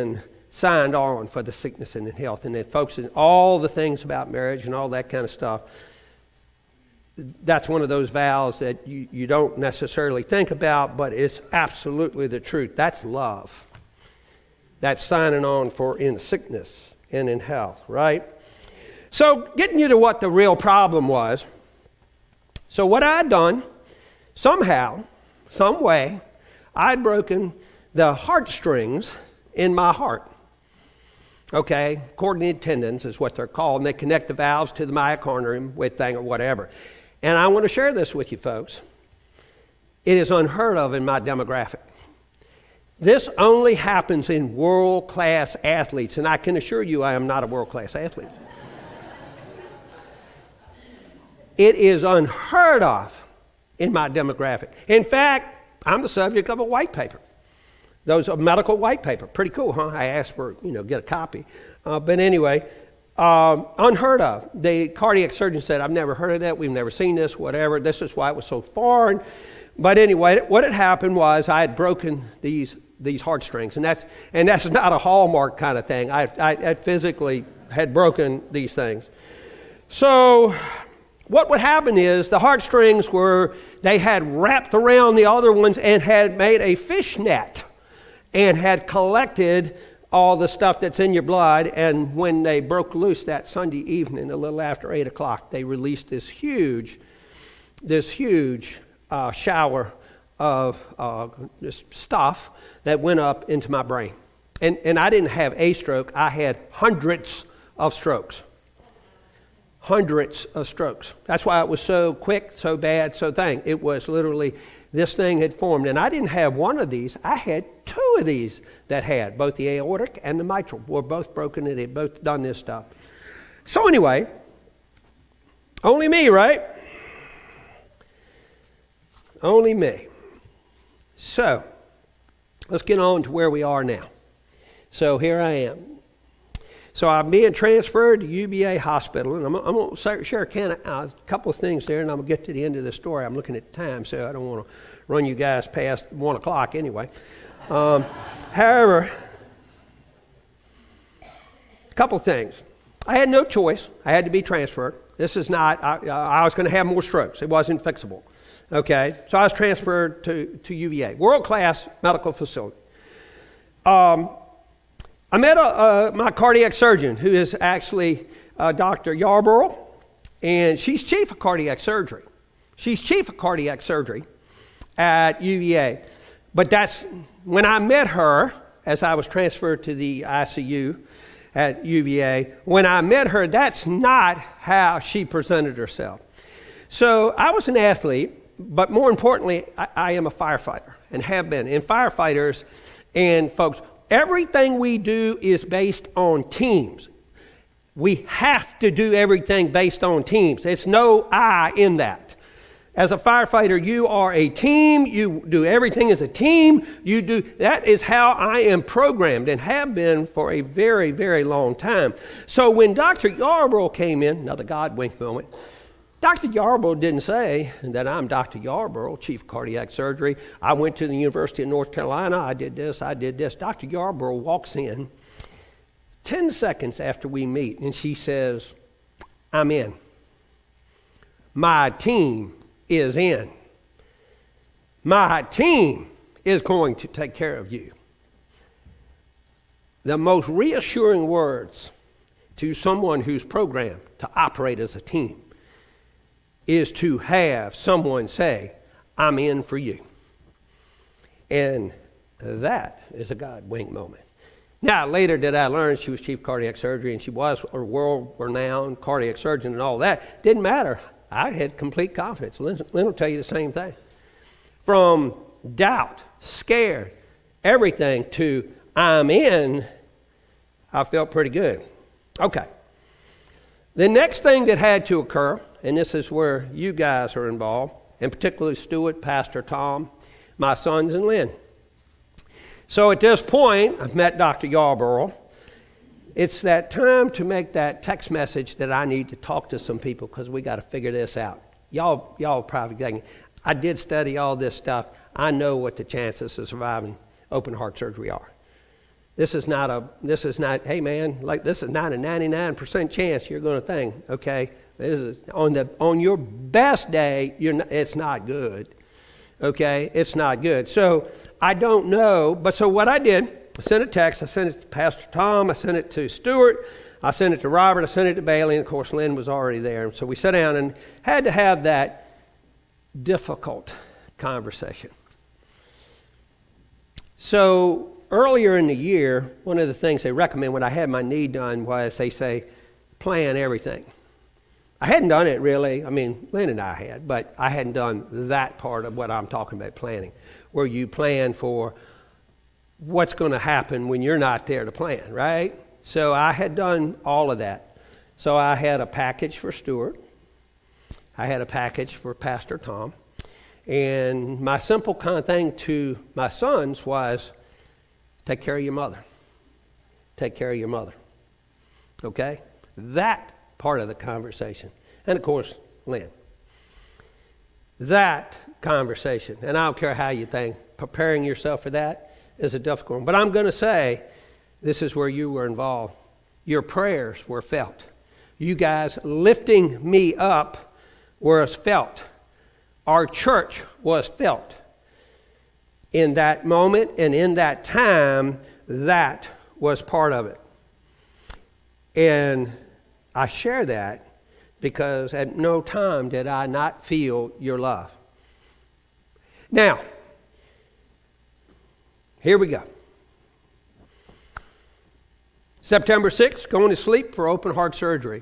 signed on for the sickness and the health, and it focuses all the things about marriage and all that kind of stuff. That's one of those vows that you, you don't necessarily think about, but it's absolutely the truth. That's love. That's signing on for in sickness and in health, right? So getting you to what the real problem was. So what I'd done, somehow, some way, I'd broken the heartstrings in my heart. Okay, coordinated tendons is what they're called, and they connect the valves to the myocardium with thing or whatever. And I want to share this with you folks. It is unheard of in my demographic. This only happens in world-class athletes, and I can assure you I am not a world-class athlete. It is unheard of in my demographic. In fact, I'm the subject of a white paper. Those are medical white paper. Pretty cool, huh? I asked for, you know, get a copy. Uh, but anyway, um, unheard of. The cardiac surgeon said, I've never heard of that. We've never seen this, whatever. This is why it was so foreign. But anyway, what had happened was I had broken these these heartstrings. And that's, and that's not a Hallmark kind of thing. I, I, I physically had broken these things. So what would happen is the heartstrings were, they had wrapped around the other ones and had made a fishnet and had collected all the stuff that's in your blood. And when they broke loose that Sunday evening, a little after eight o'clock, they released this huge, this huge uh, shower of uh, this stuff that went up into my brain. And, and I didn't have a stroke. I had hundreds of strokes. Hundreds of strokes. That's why it was so quick, so bad, so thing. It was literally, this thing had formed. And I didn't have one of these. I had two of these that had. Both the aortic and the mitral were both broken, and they'd both done this stuff. So anyway, only me, right? Only me. So, let's get on to where we are now. So here I am. So I'm being transferred to U V A Hospital, and I'm, I'm going to share a couple of things there, and I'm going to get to the end of the story. I'm looking at the time, so I don't want to run you guys past one o'clock anyway. Um, however, a couple of things. I had no choice. I had to be transferred. This is not, I, I was going to have more strokes. It wasn't fixable. Okay, so I was transferred to, to U V A, world-class medical facility. Um, I met a, uh, my cardiac surgeon, who is actually uh, Doctor Yarborough, and she's chief of cardiac surgery. She's chief of cardiac surgery at U V A. But that's, when I met her, as I was transferred to the I C U at U V A, when I met her, that's not how she presented herself. So I was an athlete. But more importantly, I, I am a firefighter and have been. And firefighters and folks, everything we do is based on teams. We have to do everything based on teams. There's no I in that. As a firefighter, you are a team. You do everything as a team. You do, that is how I am programmed and have been for a very, very long time. So when Doctor Yarborough came in, another God wink moment, Doctor Yarborough didn't say that I'm Doctor Yarborough, Chief of Cardiac Surgery. I went to the University of North Carolina. I did this, I did this. Doctor Yarborough walks in ten seconds after we meet, and she says, I'm in. My team is in. My team is going to take care of you. The most reassuring words to someone who's programmed to operate as a team is to have someone say, I'm in for you. And that is a God wink moment. Now, later did I learn she was chief cardiac surgery, and she was a world-renowned cardiac surgeon and all that. Didn't matter. I had complete confidence. Lynn, Lynn will tell you the same thing. From doubt, scared, everything, to I'm in, I felt pretty good. Okay. The next thing that had to occur, and this is where you guys are involved, and particularly Stuart, Pastor Tom, my sons, and Lynn. So at this point, I've met Doctor Yarborough. It's that time to make that text message that I need to talk to some people because we got to figure this out. Y'all, y'all probably thinking, I did study all this stuff. I know what the chances of surviving open heart surgery are. This is not a, this is not, hey man, like this is not a ninety-nine percent chance you're going to thing, okay? This is, on the, on your best day, you're not, it's not good, okay? It's not good. So I don't know, but so what I did, I sent a text, I sent it to Pastor Tom, I sent it to Stuart, I sent it to Robert, I sent it to Bailey, and of course Lynn was already there. So we sat down and had to have that difficult conversation. So earlier in the year, one of the things they recommend when I had my knee done was they say, plan everything. I hadn't done it really. I mean, Lynn and I had, but I hadn't done that part of what I'm talking about planning, where you plan for what's going to happen when you're not there to plan, right? So I had done all of that. So I had a package for Stuart. I had a package for Pastor Tom. And my simple kind of thing to my sons was, take care of your mother. Take care of your mother. Okay? That part of the conversation. And of course, Lynn. That conversation. And I don't care how you think. Preparing yourself for that is a difficult one. But I'm going to say, this is where you were involved. Your prayers were felt. You guys lifting me up was felt. Our church was felt. In that moment and in that time, that was part of it. And I share that because at no time did I not feel your love. Now, here we go. September sixth, going to sleep for open heart surgery.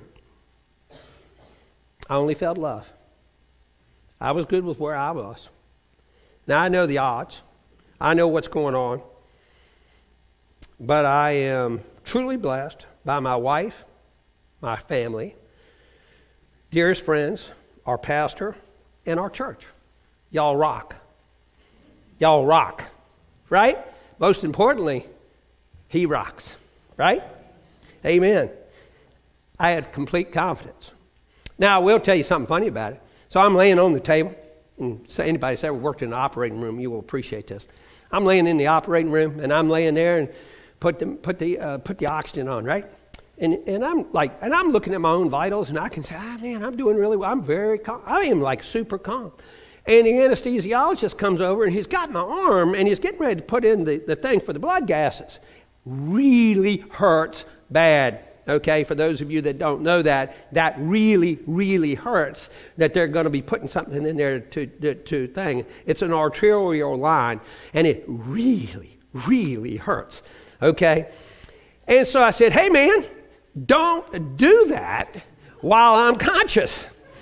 I only felt love. I was good with where I was. Now, I know the odds. I know what's going on. But I am truly blessed by my wife, my family, dearest friends, our pastor, and our church. Y'all rock. Y'all rock. Right? Most importantly, he rocks. Right? Amen. I had complete confidence. Now, I will tell you something funny about it. So I'm laying on the table. And so anybody that's ever worked in the operating room, you will appreciate this. I'm laying in the operating room, and I'm laying there and put the put the uh, put the oxygen on, right? And and I'm like, and I'm looking at my own vitals, and I can say, ah, man, I'm doing really well. I'm very calm. I am like super calm. And the anesthesiologist comes over, and he's got my arm, and he's getting ready to put in the, the thing for the blood gases. Really hurts bad. Okay, for those of you that don't know that, that really, really hurts that they're going to be putting something in there to, to, to thing. It's an arterial line, and it really, really hurts. Okay? And so I said, hey, man, don't do that while I'm conscious.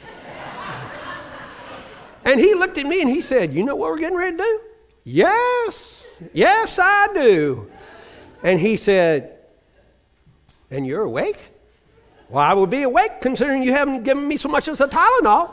And he looked at me and he said, you know what we're getting ready to do? Yes, yes, I do. And he said, and you're awake? Well, I will be awake considering you haven't given me so much as a Tylenol.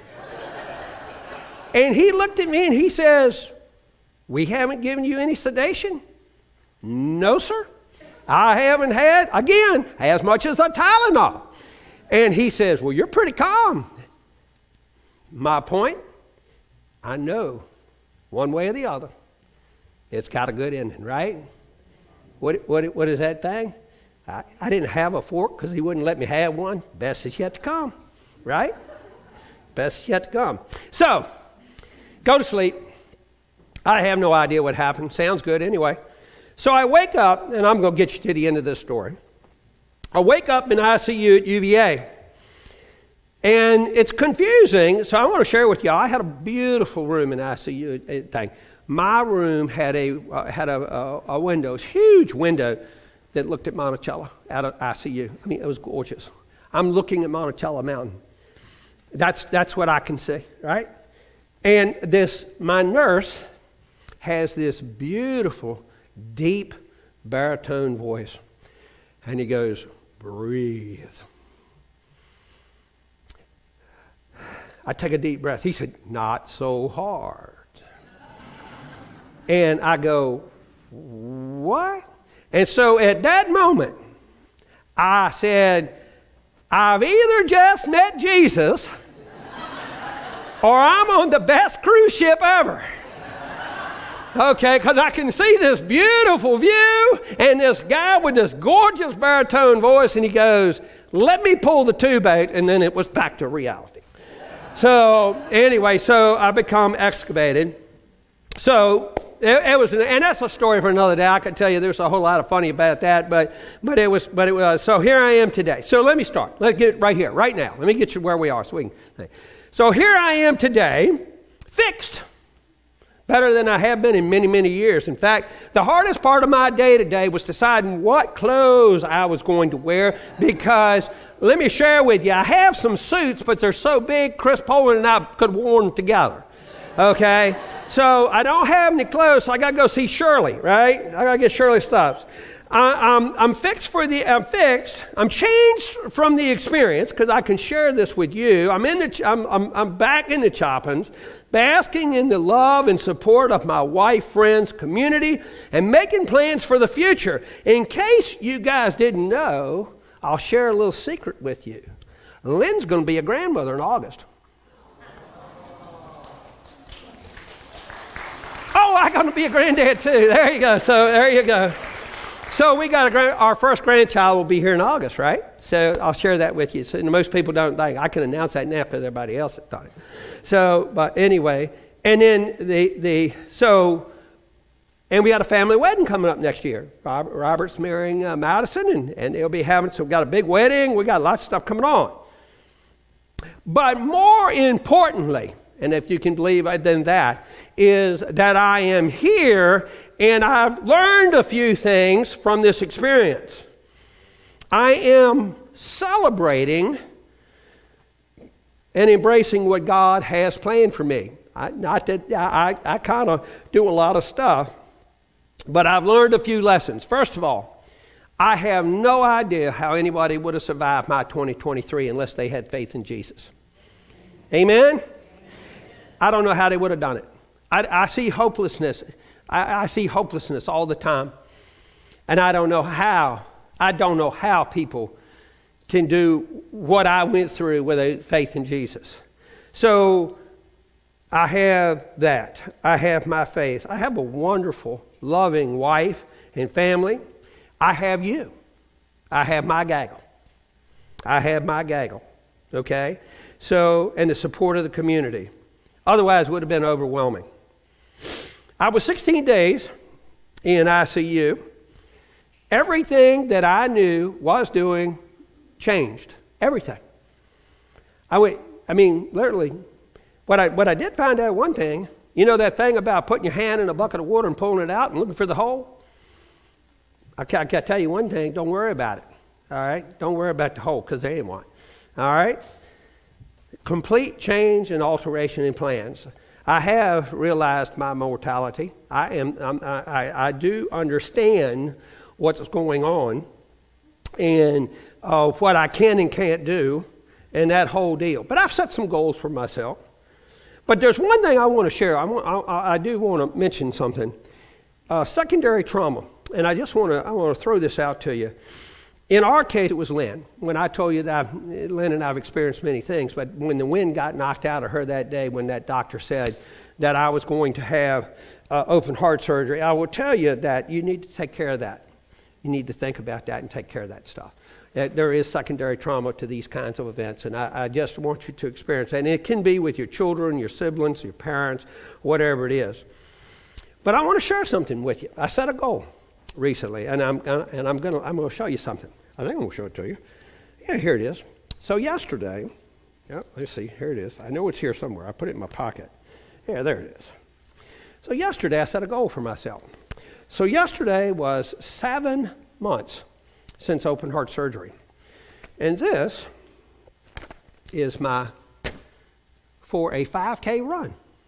And he looked at me and he says, we haven't given you any sedation? No, sir. I haven't had, again, as much as a Tylenol. And he says, well, you're pretty calm. My point, I know one way or the other, it's got a good ending, right? What, what, what is that thing? I, I didn't have a fork because he wouldn't let me have one. Best is yet to come, right? Best is yet to come. So, go to sleep. I have no idea what happened. Sounds good anyway. So I wake up, and I'm going to get you to the end of this story. I wake up in I C U at U V A. And it's confusing, so I want to share with you. I had a beautiful room in I C U thing. My room had a uh, had a, a, a window, a huge window that looked at Monticello out of I C U. I mean, it was gorgeous. I'm looking at Monticello Mountain. That's that's what I can see, right? And this, my nurse has this beautiful, deep baritone voice, and he goes, breathe. I take a deep breath. He said, not so hard. And I go, what? And so at that moment, I said, I've either just met Jesus or I'm on the best cruise ship ever. Okay, because I can see this beautiful view and this guy with this gorgeous baritone voice, and he goes, let me pull the tube out, and then it was back to reality. So anyway, so I become excavated. So it, it was, an, and that's a story for another day. I could tell you there's a whole lot of funny about that, but but it was, but it was. So here I am today. So let me start. Let's get it right here, right now. Let me get you where we are, so we can. So here I am today, fixed. Better than I have been in many, many years. In fact, the hardest part of my day today was deciding what clothes I was going to wear, because let me share with you, I have some suits, but they're so big, Chris Poland and I could have worn them together. Okay? So I don't have any clothes, so I got to go see Shirley, right? I got to get Shirley stuff. I, I'm, I'm fixed for the, I'm fixed. I'm changed from the experience, because I can share this with you. I'm in the, I'm, I'm, I'm back in the Choppins, basking in the love and support of my wife, friends, community, and making plans for the future. In case you guys didn't know, I'll share a little secret with you. Lynn's going to be a grandmother in August. Oh, I'm going to be a granddad too. There you go. So there you go. So we got a grand, our first grandchild will be here in August, right? So I'll share that with you. So most people don't think. I can announce that now because everybody else has done it. So, but anyway, and then the the so, and we got a family wedding coming up next year. Robert, Robert's marrying uh, Madison, and and they'll be having. So we got a big wedding. We got lots of stuff coming on. But more importantly, and if you can believe it, than that, is that I am here and I've learned a few things from this experience. I am celebrating and embracing what God has planned for me. I, not that I, I kind of do a lot of stuff, but I've learned a few lessons. First of all, I have no idea how anybody would have survived my twenty twenty-three unless they had faith in Jesus. Amen? I don't know how they would have done it. I, I see hopelessness. I, I see hopelessness all the time. And I don't know how. I don't know how people can do what I went through with a faith in Jesus. So I have that. I have my faith. I have a wonderful, loving wife and family. I have you. I have my gaggle. I have my gaggle. Okay? So, and the support of the community. Otherwise, it would have been overwhelming. I was sixteen days in I C U. Everything that I knew was doing changed. Everything. I went, I mean, literally, what I, what I did find out one thing, you know that thing about putting your hand in a bucket of water and pulling it out and looking for the hole? I can, I can tell you one thing, don't worry about it. All right? Don't worry about the hole, because there ain't one. All right? Complete change and alteration in plans. I have realized my mortality. I am. I'm, I, I do understand what's going on, and uh, what I can and can't do, and that whole deal. But I've set some goals for myself. But there's one thing I want to share. I, want, I, I do want to mention something. Uh, secondary trauma, and I just want to. I want to throw this out to you. In our case, it was Lynn. When I told you that I've, Lynn and I have experienced many things, but when the wind got knocked out of her that day when that doctor said that I was going to have uh, open heart surgery, I will tell you that you need to take care of that. You need to think about that and take care of that stuff. Uh, there is secondary trauma to these kinds of events, and I, I just want you to experience that. And it can be with your children, your siblings, your parents, whatever it is. But I want to share something with you. I set a goal recently, and I'm and I'm gonna I'm gonna show you something. I think I'm gonna show it to you. Yeah, here it is. So yesterday, yeah, let's see. Here it is. I know it's here somewhere. I put it in my pocket. Yeah, there it is. So yesterday, I set a goal for myself. So yesterday was seven months since open heart surgery, and this is my for a five K run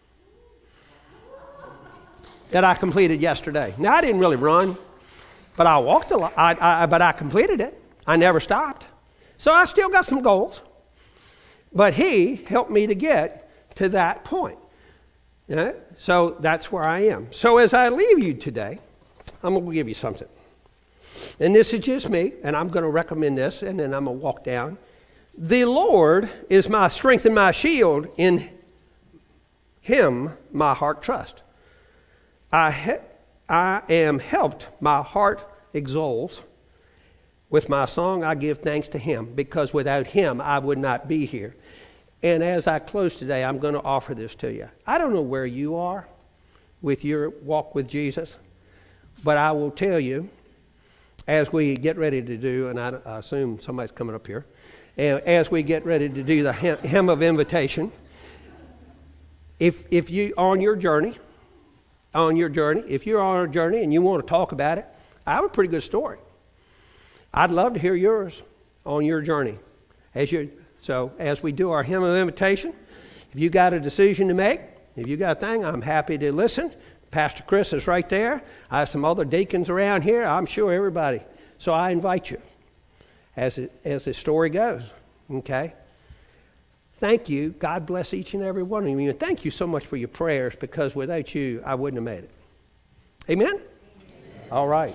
that I completed yesterday. Now I didn't really run. But I walked a lot, I, I, but I completed it. I never stopped. So I still got some goals. But he helped me to get to that point. Yeah? So that's where I am. So as I leave you today, I'm going to give you something. And this is just me, and I'm going to recommend this, and then I'm going to walk down. The Lord is my strength and my shield. In him my heart trusts. I, he- I am helped, my heart exults. With my song, I give thanks to him, because without him, I would not be here. And as I close today, I'm going to offer this to you. I don't know where you are with your walk with Jesus, but I will tell you, as we get ready to do, and I, I assume somebody's coming up here, and as we get ready to do the hymn, hymn of invitation, if if you on your journey, on your journey, if you're on a journey and you want to talk about it, I have a pretty good story. I'd love to hear yours on your journey. As you so as we do our hymn of invitation, if you got a decision to make, if you got a thing, I'm happy to listen. Pastor Chris is right there. I have some other deacons around here. I'm sure everybody. So I invite you, as it, as the story goes. Okay. Thank you. God bless each and every one of you. And thank you so much for your prayers, because without you, I wouldn't have made it. Amen? Amen. All right.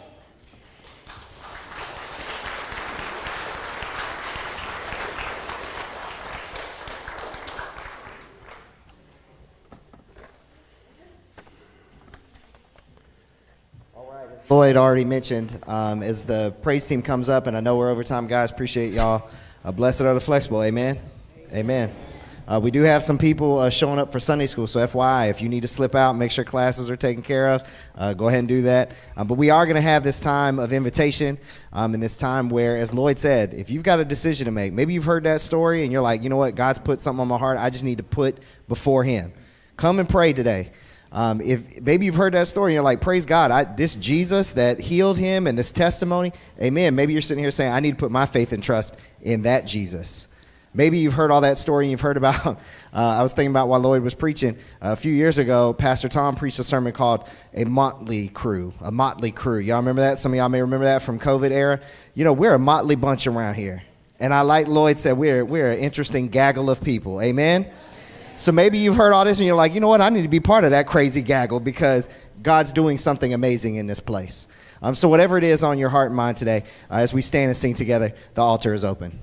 Lloyd already mentioned, um, as the praise team comes up, and I know we're over time, guys. Appreciate y'all. Uh, blessed are the flexible. Amen. Amen. Uh, we do have some people uh, showing up for Sunday school, so F Y I, if you need to slip out, make sure classes are taken care of, uh, go ahead and do that. Um, but we are going to have this time of invitation, um, and this time where, as Lloyd said, if you've got a decision to make, maybe you've heard that story and you're like, you know what, God's put something on my heart I just need to put before him. Come and pray today. Um, if maybe you've heard that story and you're like, praise God, I, this Jesus that healed him and this testimony, amen. Maybe you're sitting here saying, I need to put my faith and trust in that Jesus. Maybe you've heard all that story and you've heard about, uh, I was thinking about while Lloyd was preaching, uh, a few years ago, Pastor Tom preached a sermon called A Motley Crew, a Motley Crew. Y'all remember that? Some of y'all may remember that from COVID era. You know, we're a motley bunch around here. And I, like Lloyd said, we're, we're an interesting gaggle of people. Amen? So maybe you've heard all this and you're like, you know what, I need to be part of that crazy gaggle because God's doing something amazing in this place. Um, so whatever it is on your heart and mind today, uh, as we stand and sing together, the altar is open.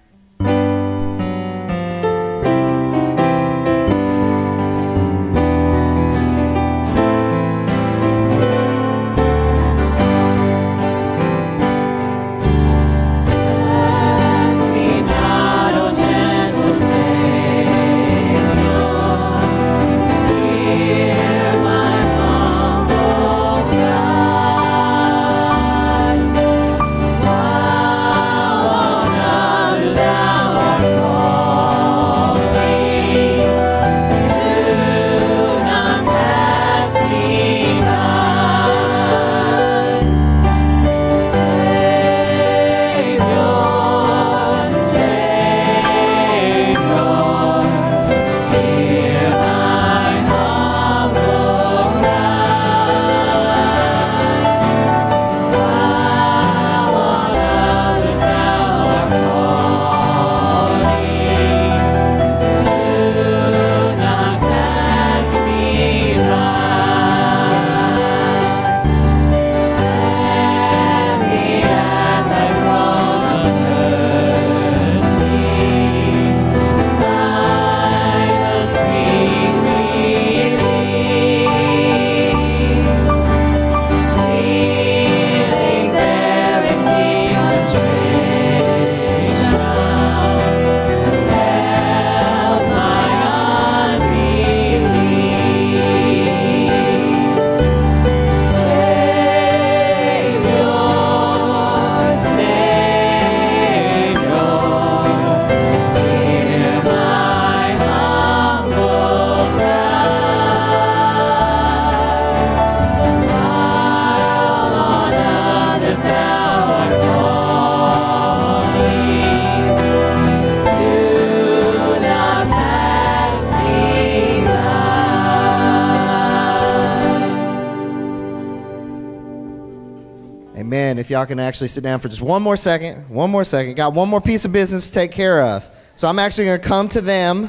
If y'all can actually sit down for just one more second, one more second. Got one more piece of business to take care of. So I'm actually going to come to them.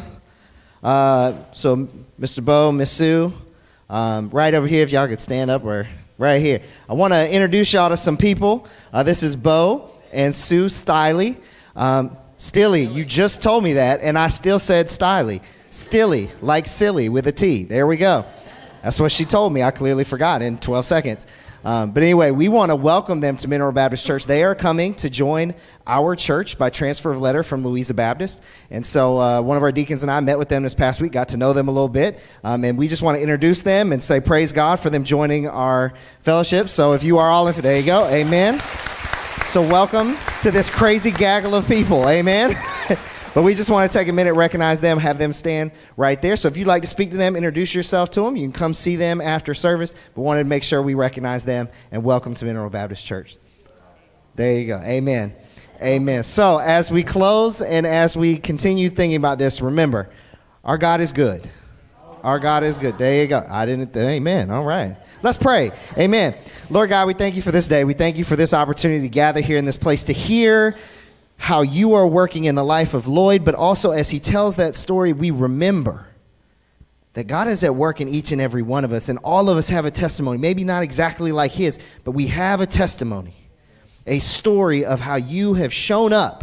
Uh, so Mister Bo, Miss Sue, um, right over here, if y'all could stand up, or right here. I want to introduce y'all to some people. Uh, this is Bo and Sue Stiley. Um, Stilly, you just told me that, and I still said Stiley. Stilly, like silly with a T. There we go. That's what she told me. I clearly forgot in twelve seconds. Um, but anyway, we want to welcome them to Mineral Baptist Church. They are coming to join our church by transfer of letter from Louisa Baptist. And so uh, one of our deacons and I met with them this past week, got to know them a little bit. Um, and we just want to introduce them and say praise God for them joining our fellowship. So if you are all in for, there you go. Amen. So welcome to this crazy gaggle of people. Amen. But we just want to take a minute, recognize them, have them stand right there. So if you'd like to speak to them, introduce yourself to them. You can come see them after service. But wanted to make sure we recognize them and welcome to Mineral Baptist Church. There you go. Amen. Amen. So as we close and as we continue thinking about this, remember, our God is good. Our God is good. There you go. I didn't. Amen. All right. Let's pray. Amen. Lord God, we thank you for this day. We thank you for this opportunity to gather here in this place to hear how you are working in the life of Lloyd, but also as he tells that story, we remember that God is at work in each and every one of us, and all of us have a testimony, maybe not exactly like his, but we have a testimony, a story of how you have shown up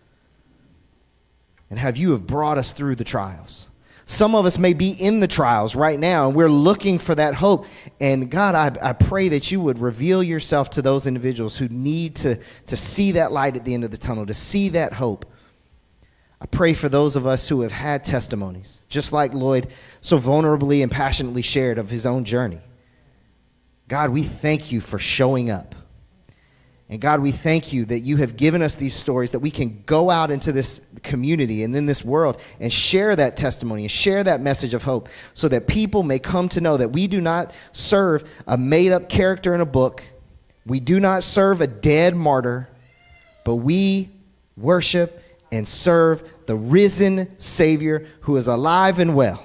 and how you have brought us through the trials. Some of us may be in the trials right now, and we're looking for that hope. And God, I, I pray that you would reveal yourself to those individuals who need to, to see that light at the end of the tunnel, to see that hope. I pray for those of us who have had testimonies, just like Lloyd so vulnerably and passionately shared of his own journey. God, we thank you for showing up. And God, we thank you that you have given us these stories that we can go out into this community and in this world and share that testimony and share that message of hope so that people may come to know that we do not serve a made-up character in a book. We do not serve a dead martyr, but we worship and serve the risen Savior who is alive and well.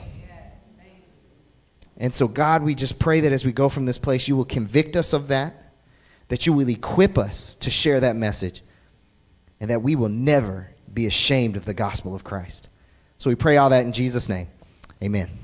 And so, God, we just pray that as we go from this place, you will convict us of that, that you will equip us to share that message, and that we will never be ashamed of the gospel of Christ. So we pray all that in Jesus' name. Amen.